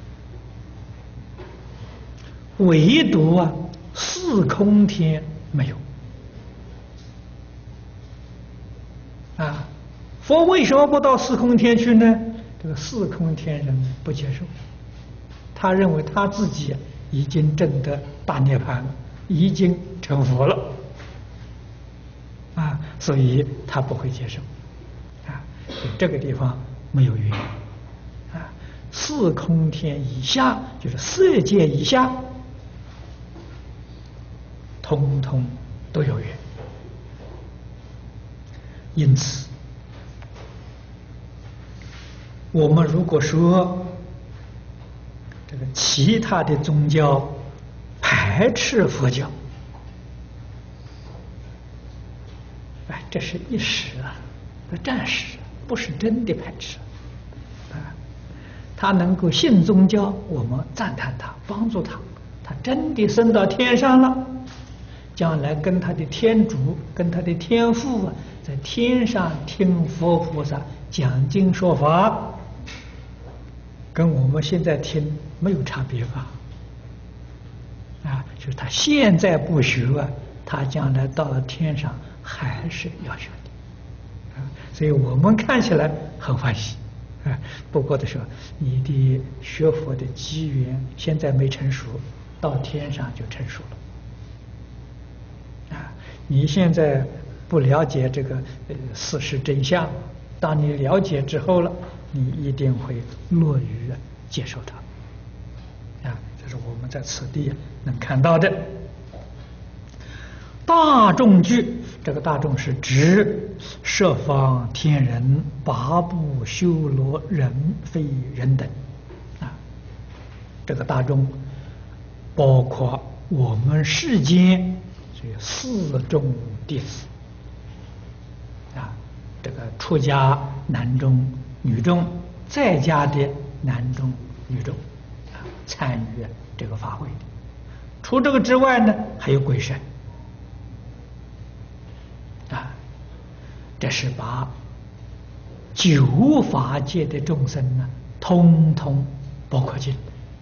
唯独四空天没有。佛为什么不到四空天去呢？这个四空天人不接受，他认为他自己已经证得大涅槃了，已经成佛了，所以他不会接受，这个地方没有缘，四空天以下就是色界以下，通通都有缘，因此。我们如果说这个其他的宗教排斥佛教，这是一时暂时，不是真的排斥他能够信宗教，我们赞叹他，帮助他，他真的升到天上了，将来跟他的天主、跟他的天父在天上听佛菩萨讲经说法。跟我们现在听没有差别吧？就是他现在不学他将来到了天上还是要学的，所以我们看起来很欢喜，不过的时候，你的学佛的机缘现在没成熟，到天上就成熟了，你现在不了解这个事实真相，当你了解之后了。你一定会乐于接受它，这是我们在此地能看到的。大众具，这个大众是指十方天人、八部修罗人非人等，这个大众包括我们世间这四众弟子，这个出家男众。女众在家的男众、女众参与这个法会。除这个之外呢，还有鬼神这是把九法界的众生呢，通通包括进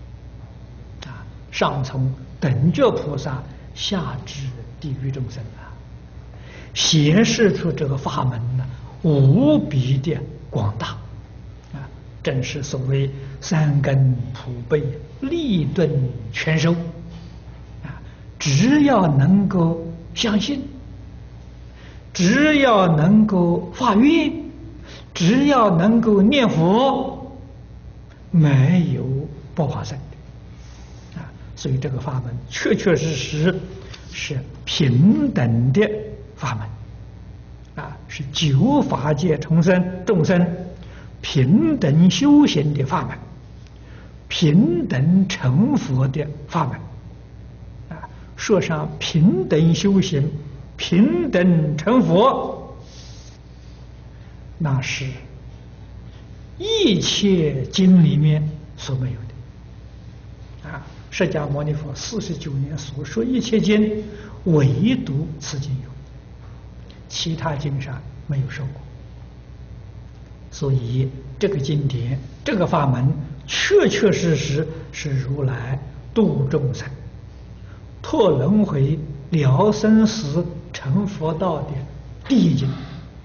上从等觉菩萨，下至地狱众生显示出这个法门呢，无比的广大。正是所谓三根普被，利钝全收只要能够相信，只要能够发愿，只要能够念佛，没有不发生的所以这个法门确确实实是平等的法门是九法界众生平等修行的法门，平等成佛的法门说上平等修行、平等成佛，那是一切经里面所没有的释迦牟尼佛49年所说一切经，唯独此经有，其他经上没有说过。所以这个经典，这个法门，确确实实是如来度众生、脱轮回、了生死、成佛道的第一经。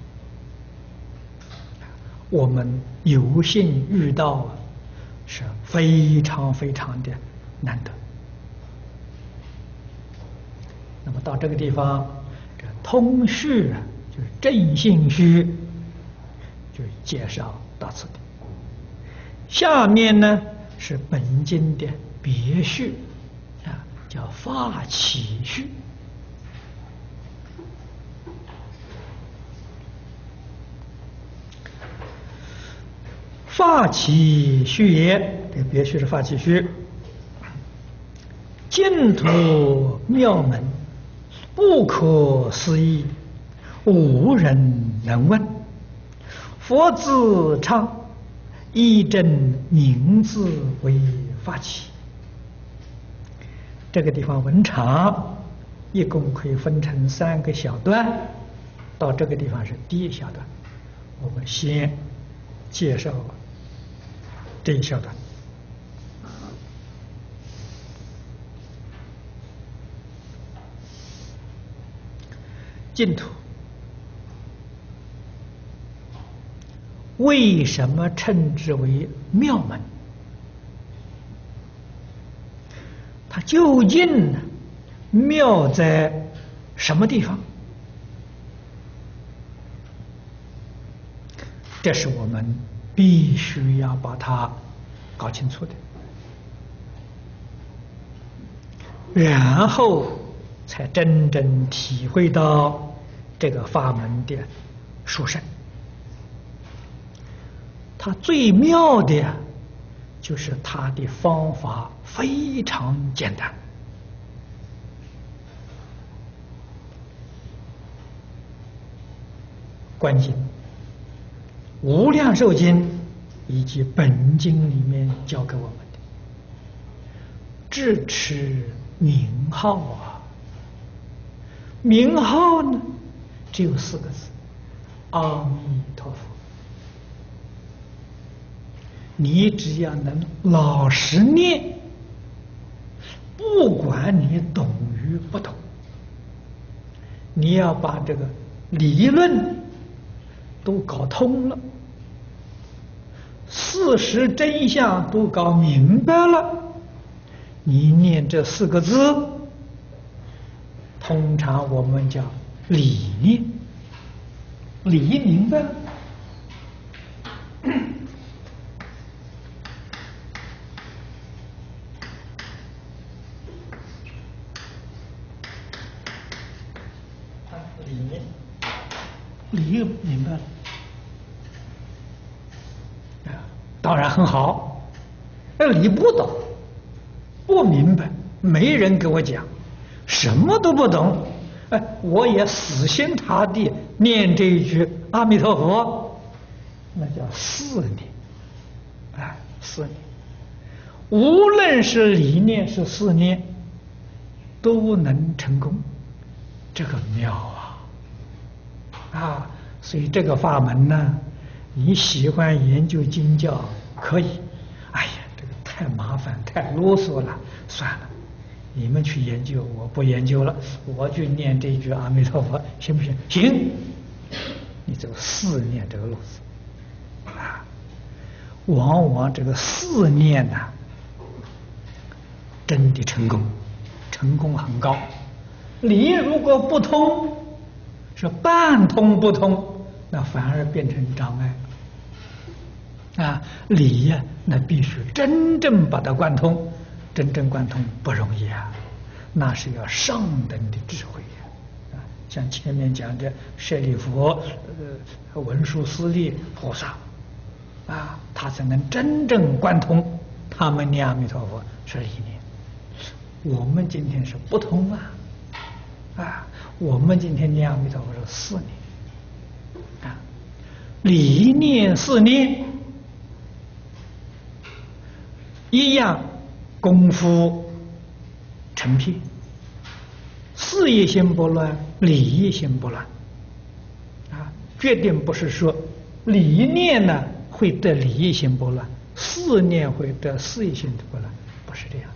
我们有幸遇到，是非常非常的难得。那么到这个地方，这通序啊，就是正信序，就介绍到此地。下面呢是本经的别序啊，叫发起序。发起序也，这个别序是发起序。净土妙门，不可思议，无人能问。佛自唱，依正名字为发起。这个地方文长，一共可以分成3个小段。到这个地方是第一小段，我们先介绍这一小段。净土为什么称之为妙门？它究竟呢妙在什么地方？这是我们必须要把它搞清楚的，然后才真正体会到这个法门的殊胜。它最妙的就是它的方法非常简单。观经、无量寿经以及本经里面教给我们的，智持名号啊，名号呢只有4个字：阿弥陀佛。你只要能老实念，不管你懂与不懂，你要把这个理论都搞通了，事实真相都搞明白了，你念这4个字，通常我们叫理念，理明白了。理明白了啊，当然很好。理不懂，不明白，没人给我讲，什么都不懂，我也死心塌地念这一句阿弥陀佛，那叫4念啊，4念。无论是理念是4念，都能成功，这个妙啊！所以这个法门呢，你喜欢研究经教可以，哎呀，这个太麻烦太啰嗦了，算了，你们去研究，我不研究了，我就念这一句阿弥陀佛，行不行？行，你走4念这个路子啊，往往这个4念呢，真的成功，成功很高。理如果不通，是半通不通，那反而变成障碍啊！理呀，那必须真正把它贯通，真正贯通不容易啊，那是要上等的智慧啊！像前面讲的舍利佛、文殊师利菩萨啊，他才能真正贯通他们念阿弥陀佛是理念。我们今天是不通啊！我们今天念阿弥陀佛是4念啊，理念4念一样，功夫成片，事业心不乱，理业心不乱啊，决定不是说理念呢会得理业心不乱，4念会得事业心不乱，不是这样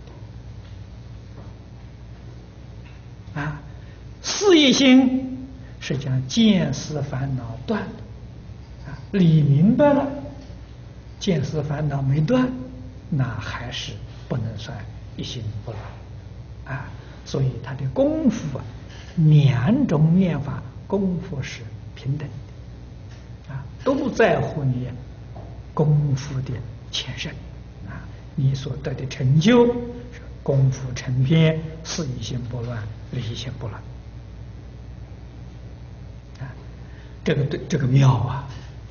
的啊。事业心是将见思烦恼断的啊，理明白了，见思烦恼没断， 那还是不能算一心不乱啊。所以他的功夫啊，两种念法功夫是平等的啊，都在乎你功夫的前身啊，你所得的成就是功夫成片，事一心不乱，理一心不乱啊，这个妙啊！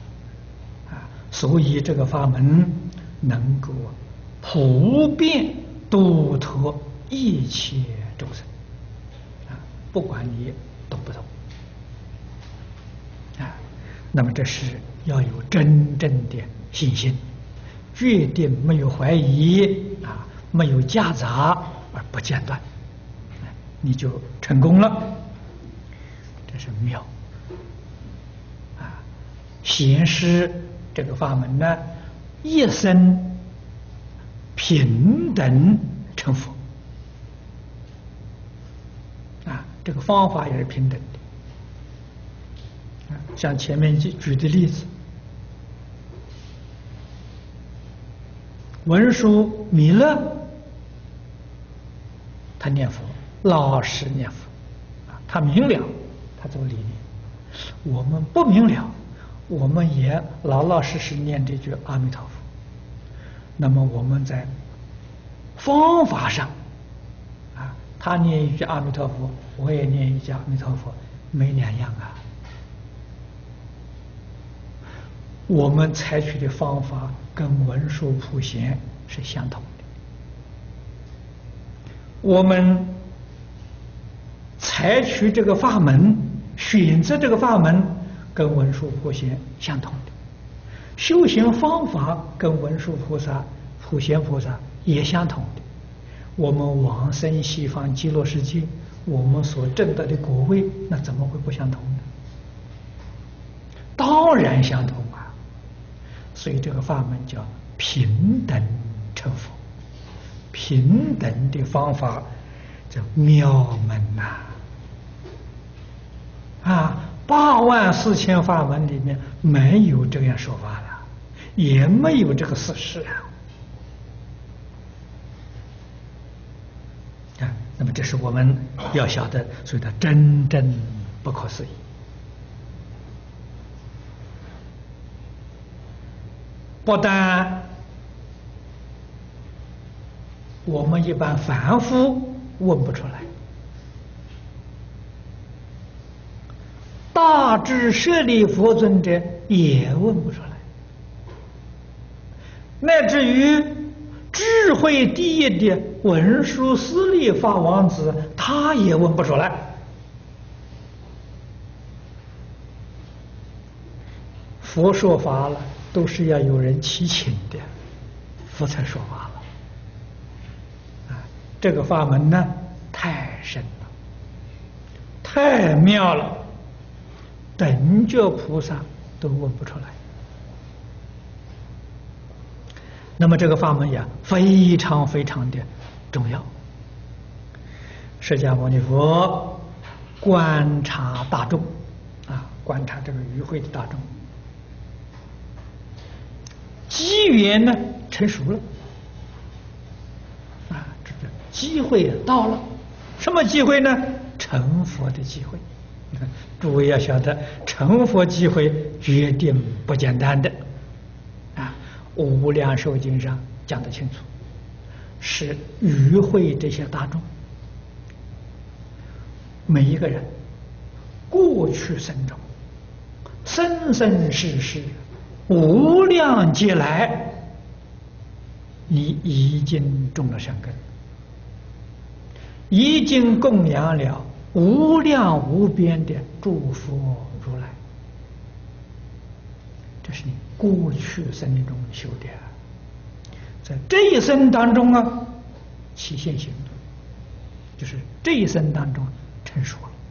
所以这个法门能够普遍度脱一切众生啊，不管你懂不懂啊，那么这是要有真正的信心，决定没有怀疑啊，没有夹杂而不间断，你就成功了。这是妙啊！显示这个法门呢，一生平等成佛啊，这个方法也是平等的啊。像前面举的例子，文殊弥勒，他念佛，老实念佛啊，他明了，他走理念。我们不明了，我们也老老实实念这句阿弥陀佛。那么我们在方法上啊，他念一句阿弥陀佛，我也念一句阿弥陀佛，没两样啊。我们采取的方法跟文殊普贤是相同的，我们采取这个法门，选择这个法门跟文殊普贤相同的，修行方法跟文殊菩萨、普贤菩萨也相同的。我们往生西方极乐世界，我们所证得的果位，那怎么会不相同呢？当然相同啊！所以这个法门叫平等成佛，平等的方法叫妙门呐！84000法门里面没有这样说法的，也没有这个事实啊！那么这是我们要晓得，所以它真正不可思议。不但我们一般凡夫问不出来，大智舍利佛尊者也问不出来，乃至于智慧第一的文殊师利法王子，他也问不出来。佛说法了，都是要有人提请的，佛才说法了。这个法门呢，太深了，太妙了，等觉菩萨都问不出来。那么这个法门呀，非常非常的重要。释迦牟尼佛观察大众观察这个与会的大众，机缘呢成熟了这个机会到了。什么机会呢？成佛的机会。你看，诸位要晓得，成佛机会决定不简单的无量寿经上讲得清楚，是与会这些大众，每一个人过去生中生生世世无量劫来，你已经种了善根，已经供养了无量无边的诸佛如来，这是你过去生中修的，在这一生当中起现行，就是这一生当中成熟了。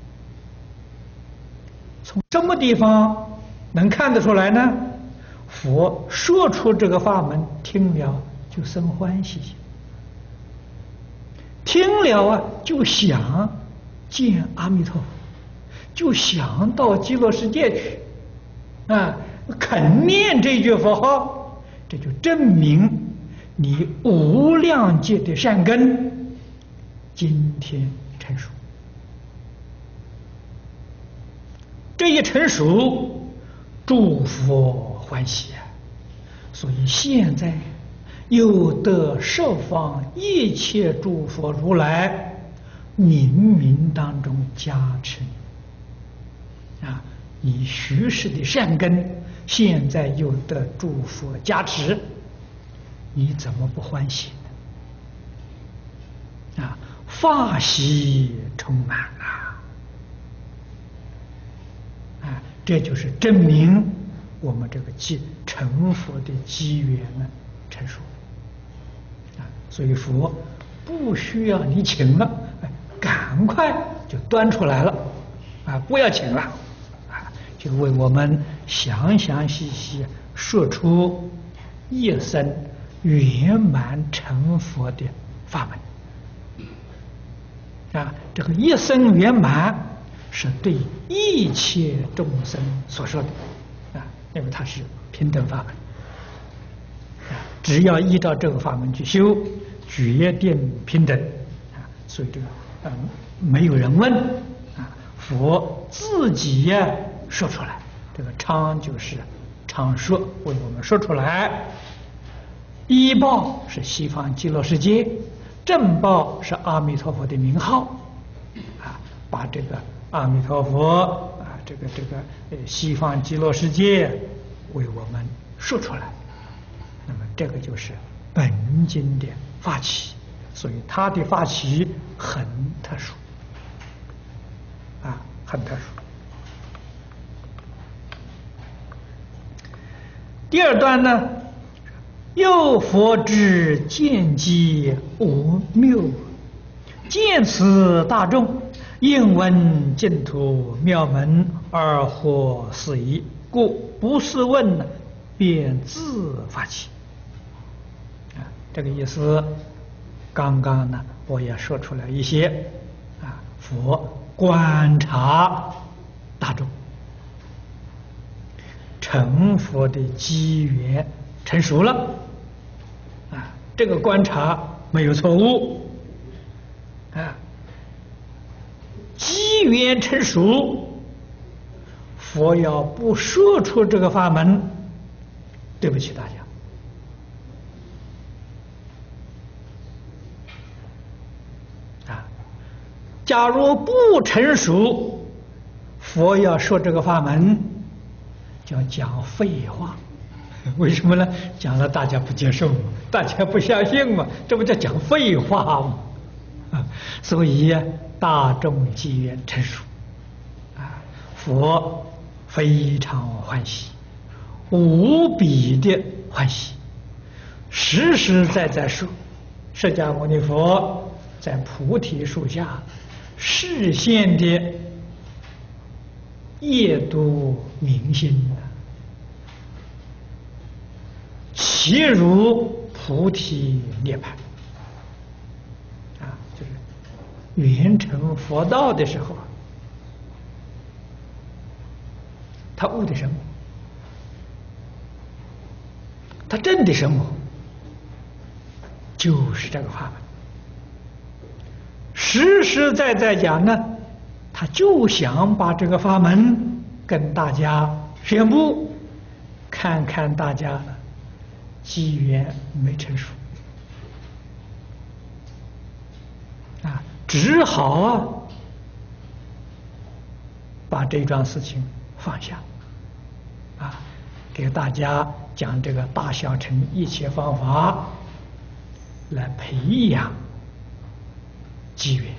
从什么地方能看得出来呢？佛说出这个法门，听了就生欢喜心，听了就想见阿弥陀佛，就想到极乐世界去肯念这句佛号，这就证明你无量劫的善根今天成熟。这一成熟，诸佛欢喜啊！所以现在有得十方一切诸佛如来冥冥当中加持你啊！你虚实的善根，现在又得诸佛加持，你怎么不欢喜呢？啊，法喜充满啊！啊，这就是证明我们这个成佛的机缘呢成熟啊！所以佛不需要你请了，赶快就端出来了啊！不要请了啊！就为我们详详细细说出一生圆满成佛的法门啊！这个一生圆满是对一切众生所说的啊，因为它是平等法门啊，只要依照这个法门去修，决定平等啊。所以这个没有人问啊，佛自己呀说出来，这个常就是常说，为我们说出来。依报是西方极乐世界，正报是阿弥陀佛的名号啊，把这个阿弥陀佛啊，这个西方极乐世界为我们说出来，那么这个就是本经的发起，所以它的发起很特殊啊，很特殊。第二段呢，又佛之见机无谬，见此大众应闻净土妙门而获是疑，故不是问便自发起。啊，这个意思，刚刚呢我也说出来一些啊，佛观察大众，成佛的机缘成熟了啊，这个观察没有错误啊。机缘成熟，佛要不说出这个法门，对不起大家啊。假如不成熟，佛要说这个法门，叫讲废话。为什么呢？讲了大家不接受，大家不相信嘛，这不叫讲废话吗？啊，所以大众机缘成熟，啊，佛非常欢喜，无比的欢喜，实实在在说，释迦牟尼佛在菩提树下示现的夜读明心，其如菩提涅槃。圆成佛道的时候，他悟的什么？他证的什么？就是这个法门。实实在在讲呢，他就想把这个法门跟大家宣布，看看大家机缘没成熟啊。只好把这桩事情放下，啊，给大家讲这个大小乘一切方法，来培养机缘，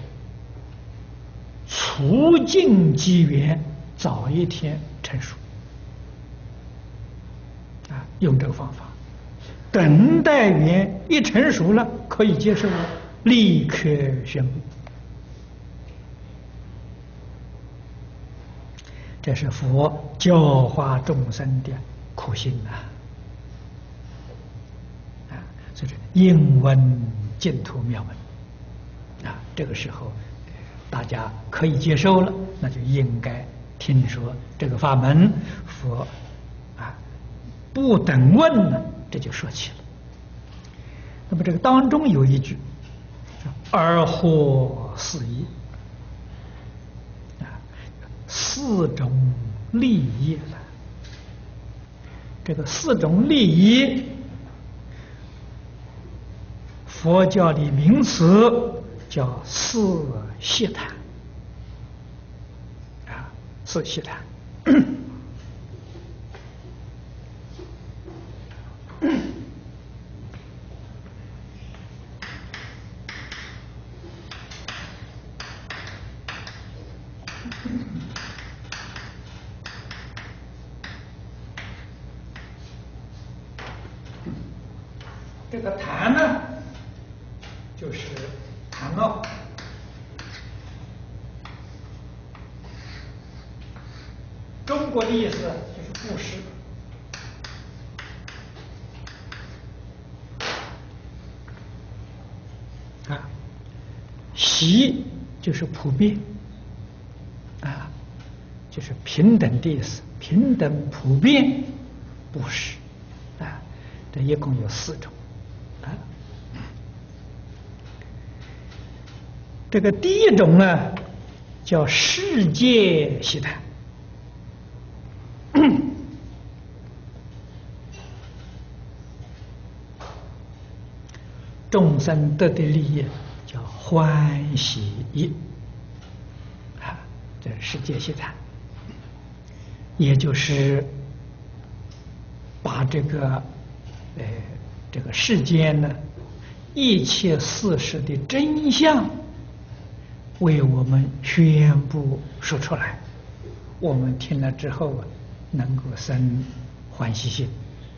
促进机缘早一天成熟，啊，用这个方法，等待缘一成熟了，可以接受了，立刻宣布。这是佛教化众生的苦心呐，啊，所以应闻净土妙门，啊，这个时候大家可以接受了，那就应该听说这个法门，佛啊不等问呢，这就说起了。 那么这个当中有一句“而获四义”，四种利益了。这个四种利益，佛教的名词叫四悉檀。四悉檀。这个檀呢，就是檀袄。中国的意思就是布施。习就是普遍，就是平等的意思，平等普遍布施，这一共有四种，这个第一种呢叫世界悉檀，众生得的利益叫欢喜意，这是世界悉檀，也就是把这个世间呢一切事实的真相为我们宣布说出来，我们听了之后能够生欢喜心，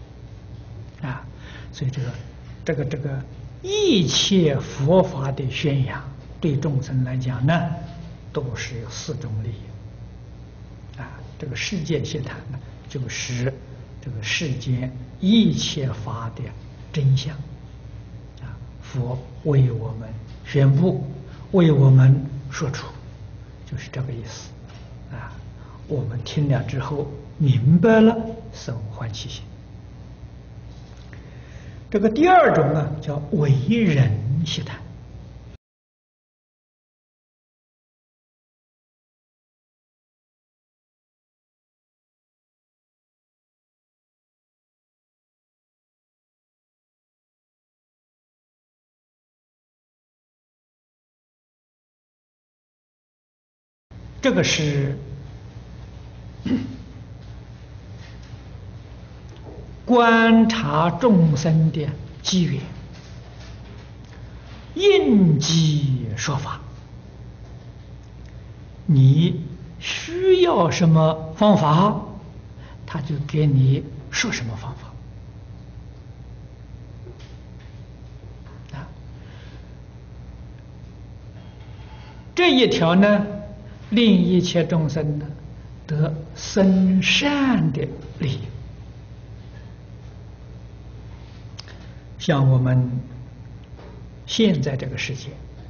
所以这个一切佛法的宣扬，对众生来讲呢，都是有四种利益，这个世界悉檀呢，就是这个世间一切法的真相，佛为我们宣布，为我们说出，就是这个意思，我们听了之后明白了，生欢喜心。这个第二种呢，叫为人悉檀。这个是观察众生的机缘，应机说法。你需要什么方法，他就给你说什么方法。这一条呢，令一切众生呢得生善的利益。像我们现在这个世界，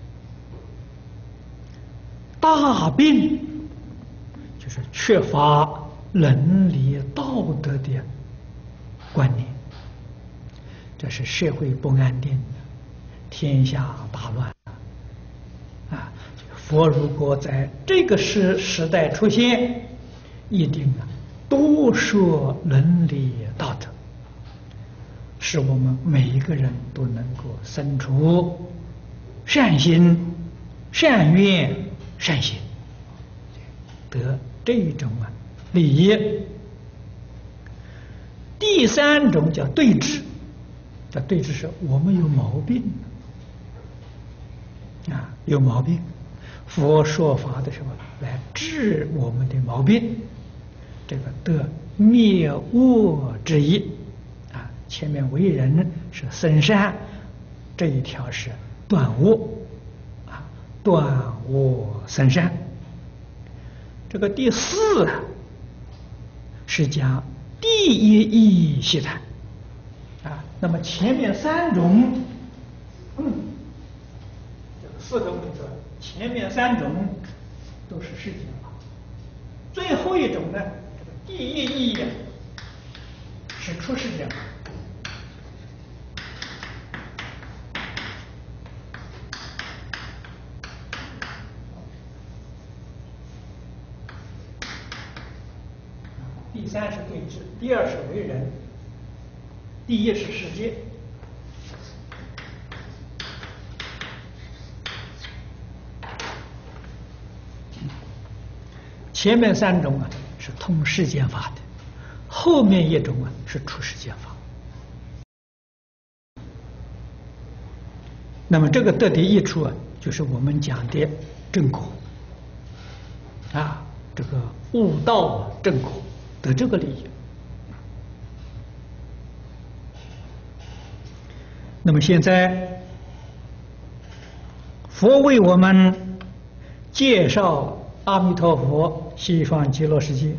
大病就是缺乏伦理道德的观念，这是社会不安定，天下大乱。佛如果在这个时代出现，一定多说伦理道德，使我们每一个人都能够生出善心、善愿、善行，得这种利益。第三种叫对治，叫对治是我们有毛病，有毛病。佛说法的时候来治我们的毛病，这个得灭恶之意，前面为人是生善，这一条是断恶，断恶生善。这个第四是讲第一义悉檀，那么前面三种，这个四种里头，前面三种都是世间法，最后一种呢，这个第一义是出世间法。 第三是对治，第二是为人，第一是世界。前面三种啊是通世间法的，后面一种啊是出世间法。那么这个得的益处啊，就是我们讲的正果啊，这个悟道正果得这个利益。那么现在佛为我们介绍阿弥陀佛西方极乐世界，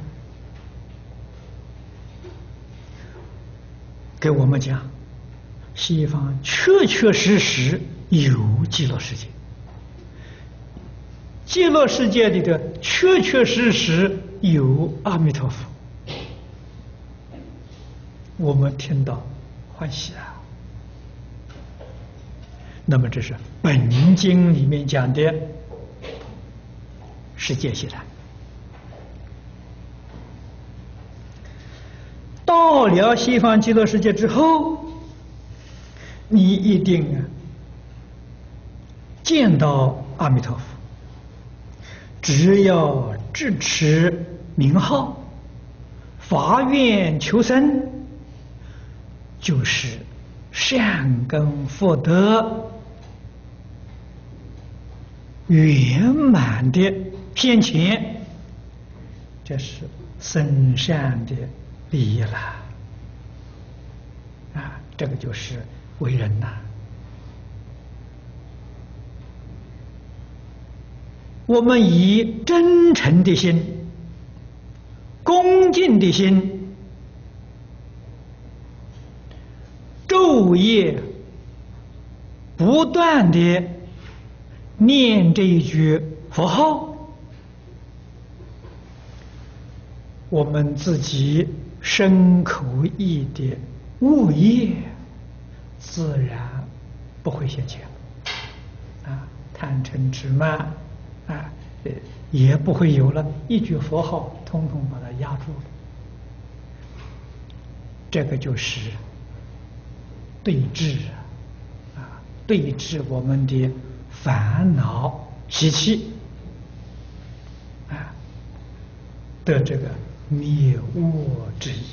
给我们讲西方确确实实有极乐世界，极乐世界里的确确实实有阿弥陀佛，我们听到欢喜啊。那么这是本经里面讲的世界西谈。到了西方极乐世界之后，你一定见到阿弥陀佛，只要支持名号，发愿求生，就是善根福德圆满的现前，这是深善的利益了啊！这个就是为人呐。我们以真诚的心、恭敬的心，昼夜不断的念这一句佛号，我们自己身口意的恶业自然不会现前啊，贪嗔痴慢啊，也不会有了，一句佛号统统把它压住了。这个就是对治啊，对治我们的烦恼习气啊的这个灭恶之意。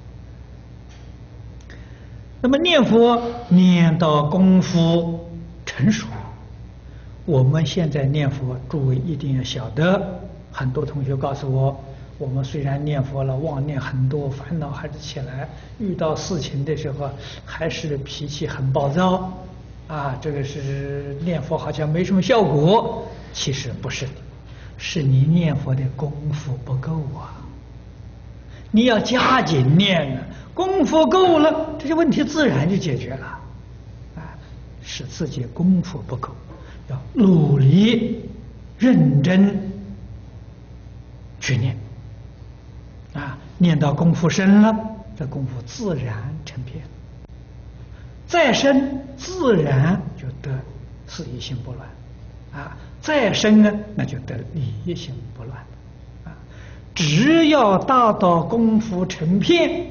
那么念佛念到功夫成熟，我们现在念佛，诸位一定要晓得，很多同学告诉我，我们虽然念佛了，妄念很多，烦恼还是起来，遇到事情的时候还是脾气很暴躁啊，这个是念佛好像没什么效果。其实不是的，是你念佛的功夫不够啊，你要加紧念啊，功夫够了，这些问题自然就解决了啊，是自己功夫不够，要努力认真去念啊，念到功夫深了，这功夫自然成片，再深自然就得事业心不乱啊，再深呢那就得理业心不乱啊。只要达到功夫成片，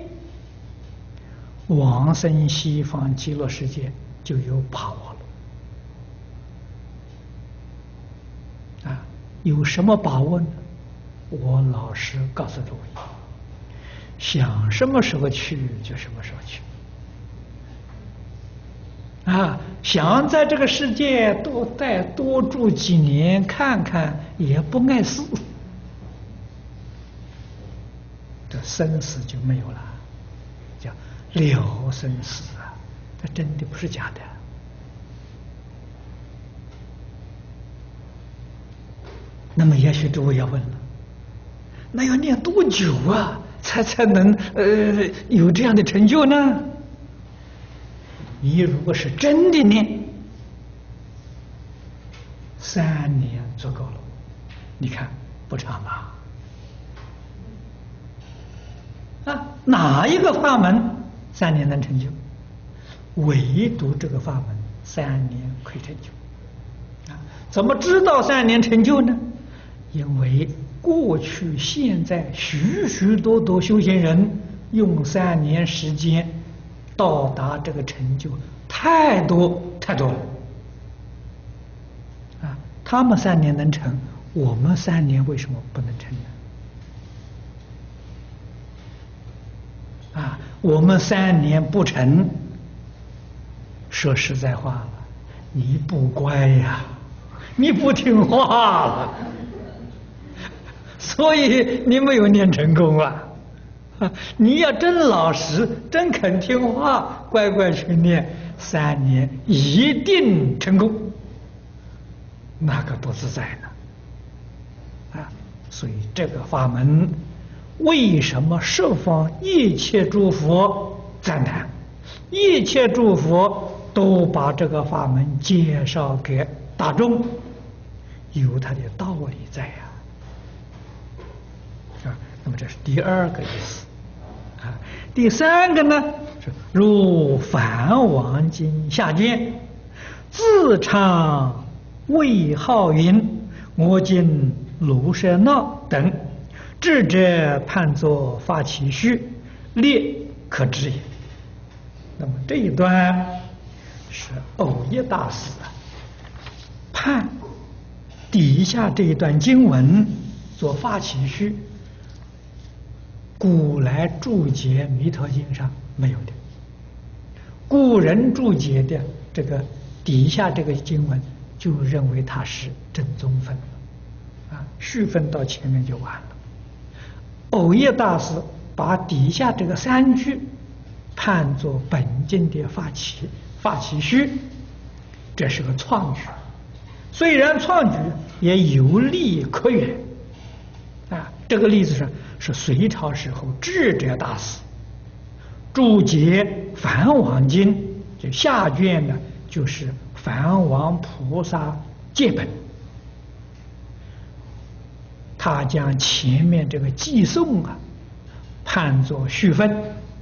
往生西方极乐世界就有把握了啊。有什么把握呢？我老实告诉诸位，想什么时候去就什么时候去啊！想在这个世界多住几年看看也不碍事，这生死就没有了，叫了生死啊！这真的不是假的。那么也许诸位要问了，那要念多久啊，才能有这样的成就呢？你如果是真的念，3年足够了。你看不长吧？啊，哪一个法门3年能成就？唯独这个法门3年可以成就。啊，怎么知道3年成就呢？ 因为过去、现在许许多多修行人用3年时间到达这个成就太多太多了啊！他们3年能成，我们3年为什么不能成呢？啊，我们3年不成，说实在话了，你不乖呀，你不听话了，所以你没有念成功啊！你要真老实，真肯听话，乖乖去念，3年一定成功，那个不自在呢。啊，所以这个法门，为什么十方一切诸佛赞叹，一切诸佛都把这个法门介绍给大众，有它的道理在呀。啊，那么这是第2个意思。啊，第3个呢是如《梵王经》下卷，自唱谓号云：“我今卢舍那等，智者判作发起须，列可知也。”那么这一段是藕益大师判底下这一段经文做发起须。古来注解《弥陀经》上没有的，古人注解的这个底下这个经文，就认为它是正宗分，啊，续分到前面就完了。藕益大师把底下这个3句判作本经的发起须，这是个创举，虽然创举也有例可援，啊，这个例子是隋朝时候智者大师注解《梵王经》，这下卷呢就是梵王菩萨戒本，他将前面这个偈颂啊判作续分，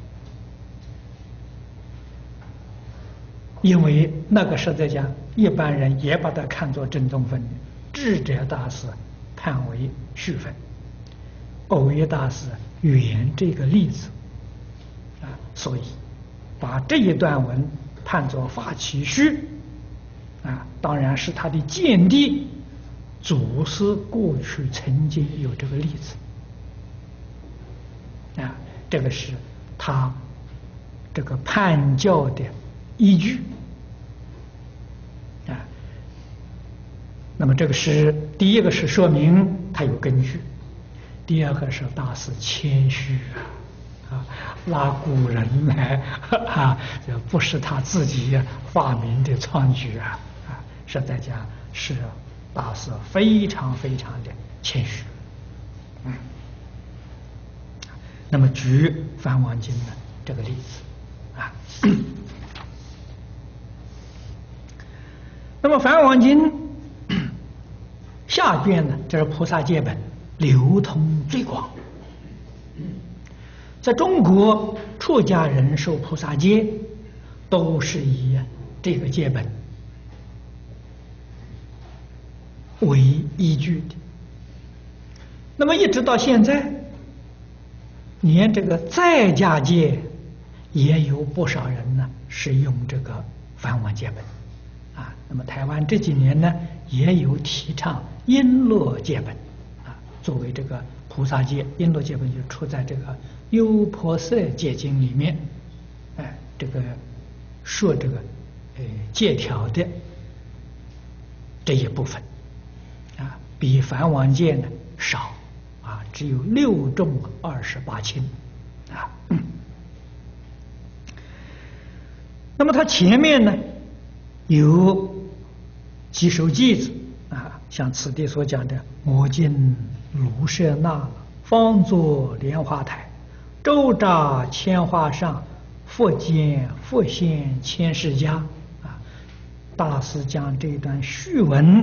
因为那个时代讲一般人也把它看作正宗分，智者大师判为续分。藕益大师援这个例子啊，所以把这一段文判作发起须啊，当然是他的见地，祖师过去曾经有这个例子啊，这个是他这个判教的依据啊。那么这个是第一个是说明他有根据。第2个是大师谦虚啊，拉古人来啊，这不是他自己发明的创举啊，实在讲是大师非常非常的谦虚。那么举《梵王经》的这个例子啊，那么《梵王经》下卷呢，这是菩萨戒本。流通最广，在中国出家人受菩萨戒，都是以这个戒本为依据的。那么一直到现在，连这个在家戒也有不少人呢是用这个梵王戒本啊。那么台湾这几年呢，也有提倡璎珞戒本。作为这个菩萨戒，璎珞戒本就出在这个《优婆塞戒经》里面，这个说这个戒条的这一部分啊，比梵王戒呢少啊，只有6重28轻啊。那么它前面呢有几首偈子啊，像此地所讲的“我今卢舍那方作莲花台，周匝千花上，佛见佛现千世家”啊，大师将这一段序文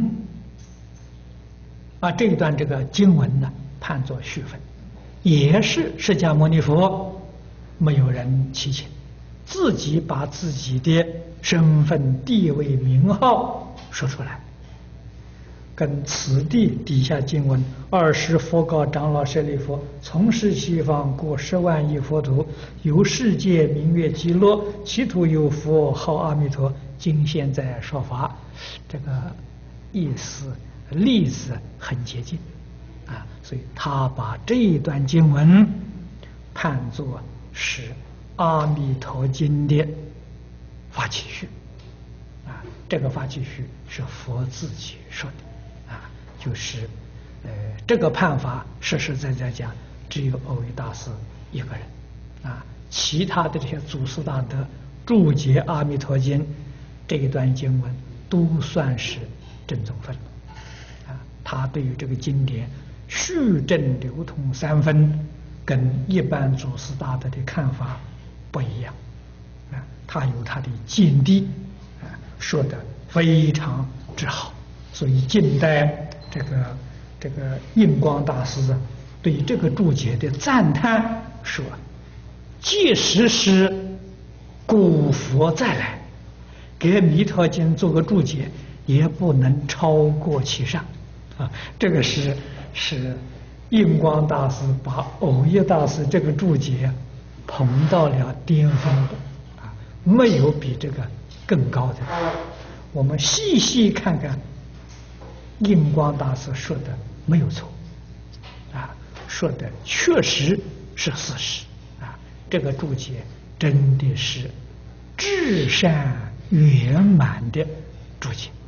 啊，这一段这个经文呢，判作序分，也是释迦牟尼佛没有人提请，自己把自己的身份、地位、名号说出来。 跟此地底下经文：20佛告长老舍利弗：从事西方过10万亿佛土，有世界名曰极乐，其土有佛号阿弥陀，今现在说法。这个意思例子很接近啊，所以他把这一段经文判作是《阿弥陀经》的发起序啊，这个发起序是佛自己说的啊，就是这个判法实实在在讲，只有耦益大师一个人啊，其他的这些祖师大德注解《阿弥陀经》这一段经文都算是正宗分啊，他对于这个经典序正流通3分，跟一般祖师大德的看法不一样啊，他有他的见地啊，说得非常之好，所以近代这个印光大师啊，对这个注解的赞叹说：即使是古佛再来给《弥陀经》做个注解，也不能超过其上啊。这个是印光大师把耦益大师这个注解捧到了巅峰啊，没有比这个更高的。我们细细看看，印光大师说的没有错啊，说的确实是事实啊。这个注解真的是至善圆满的注解。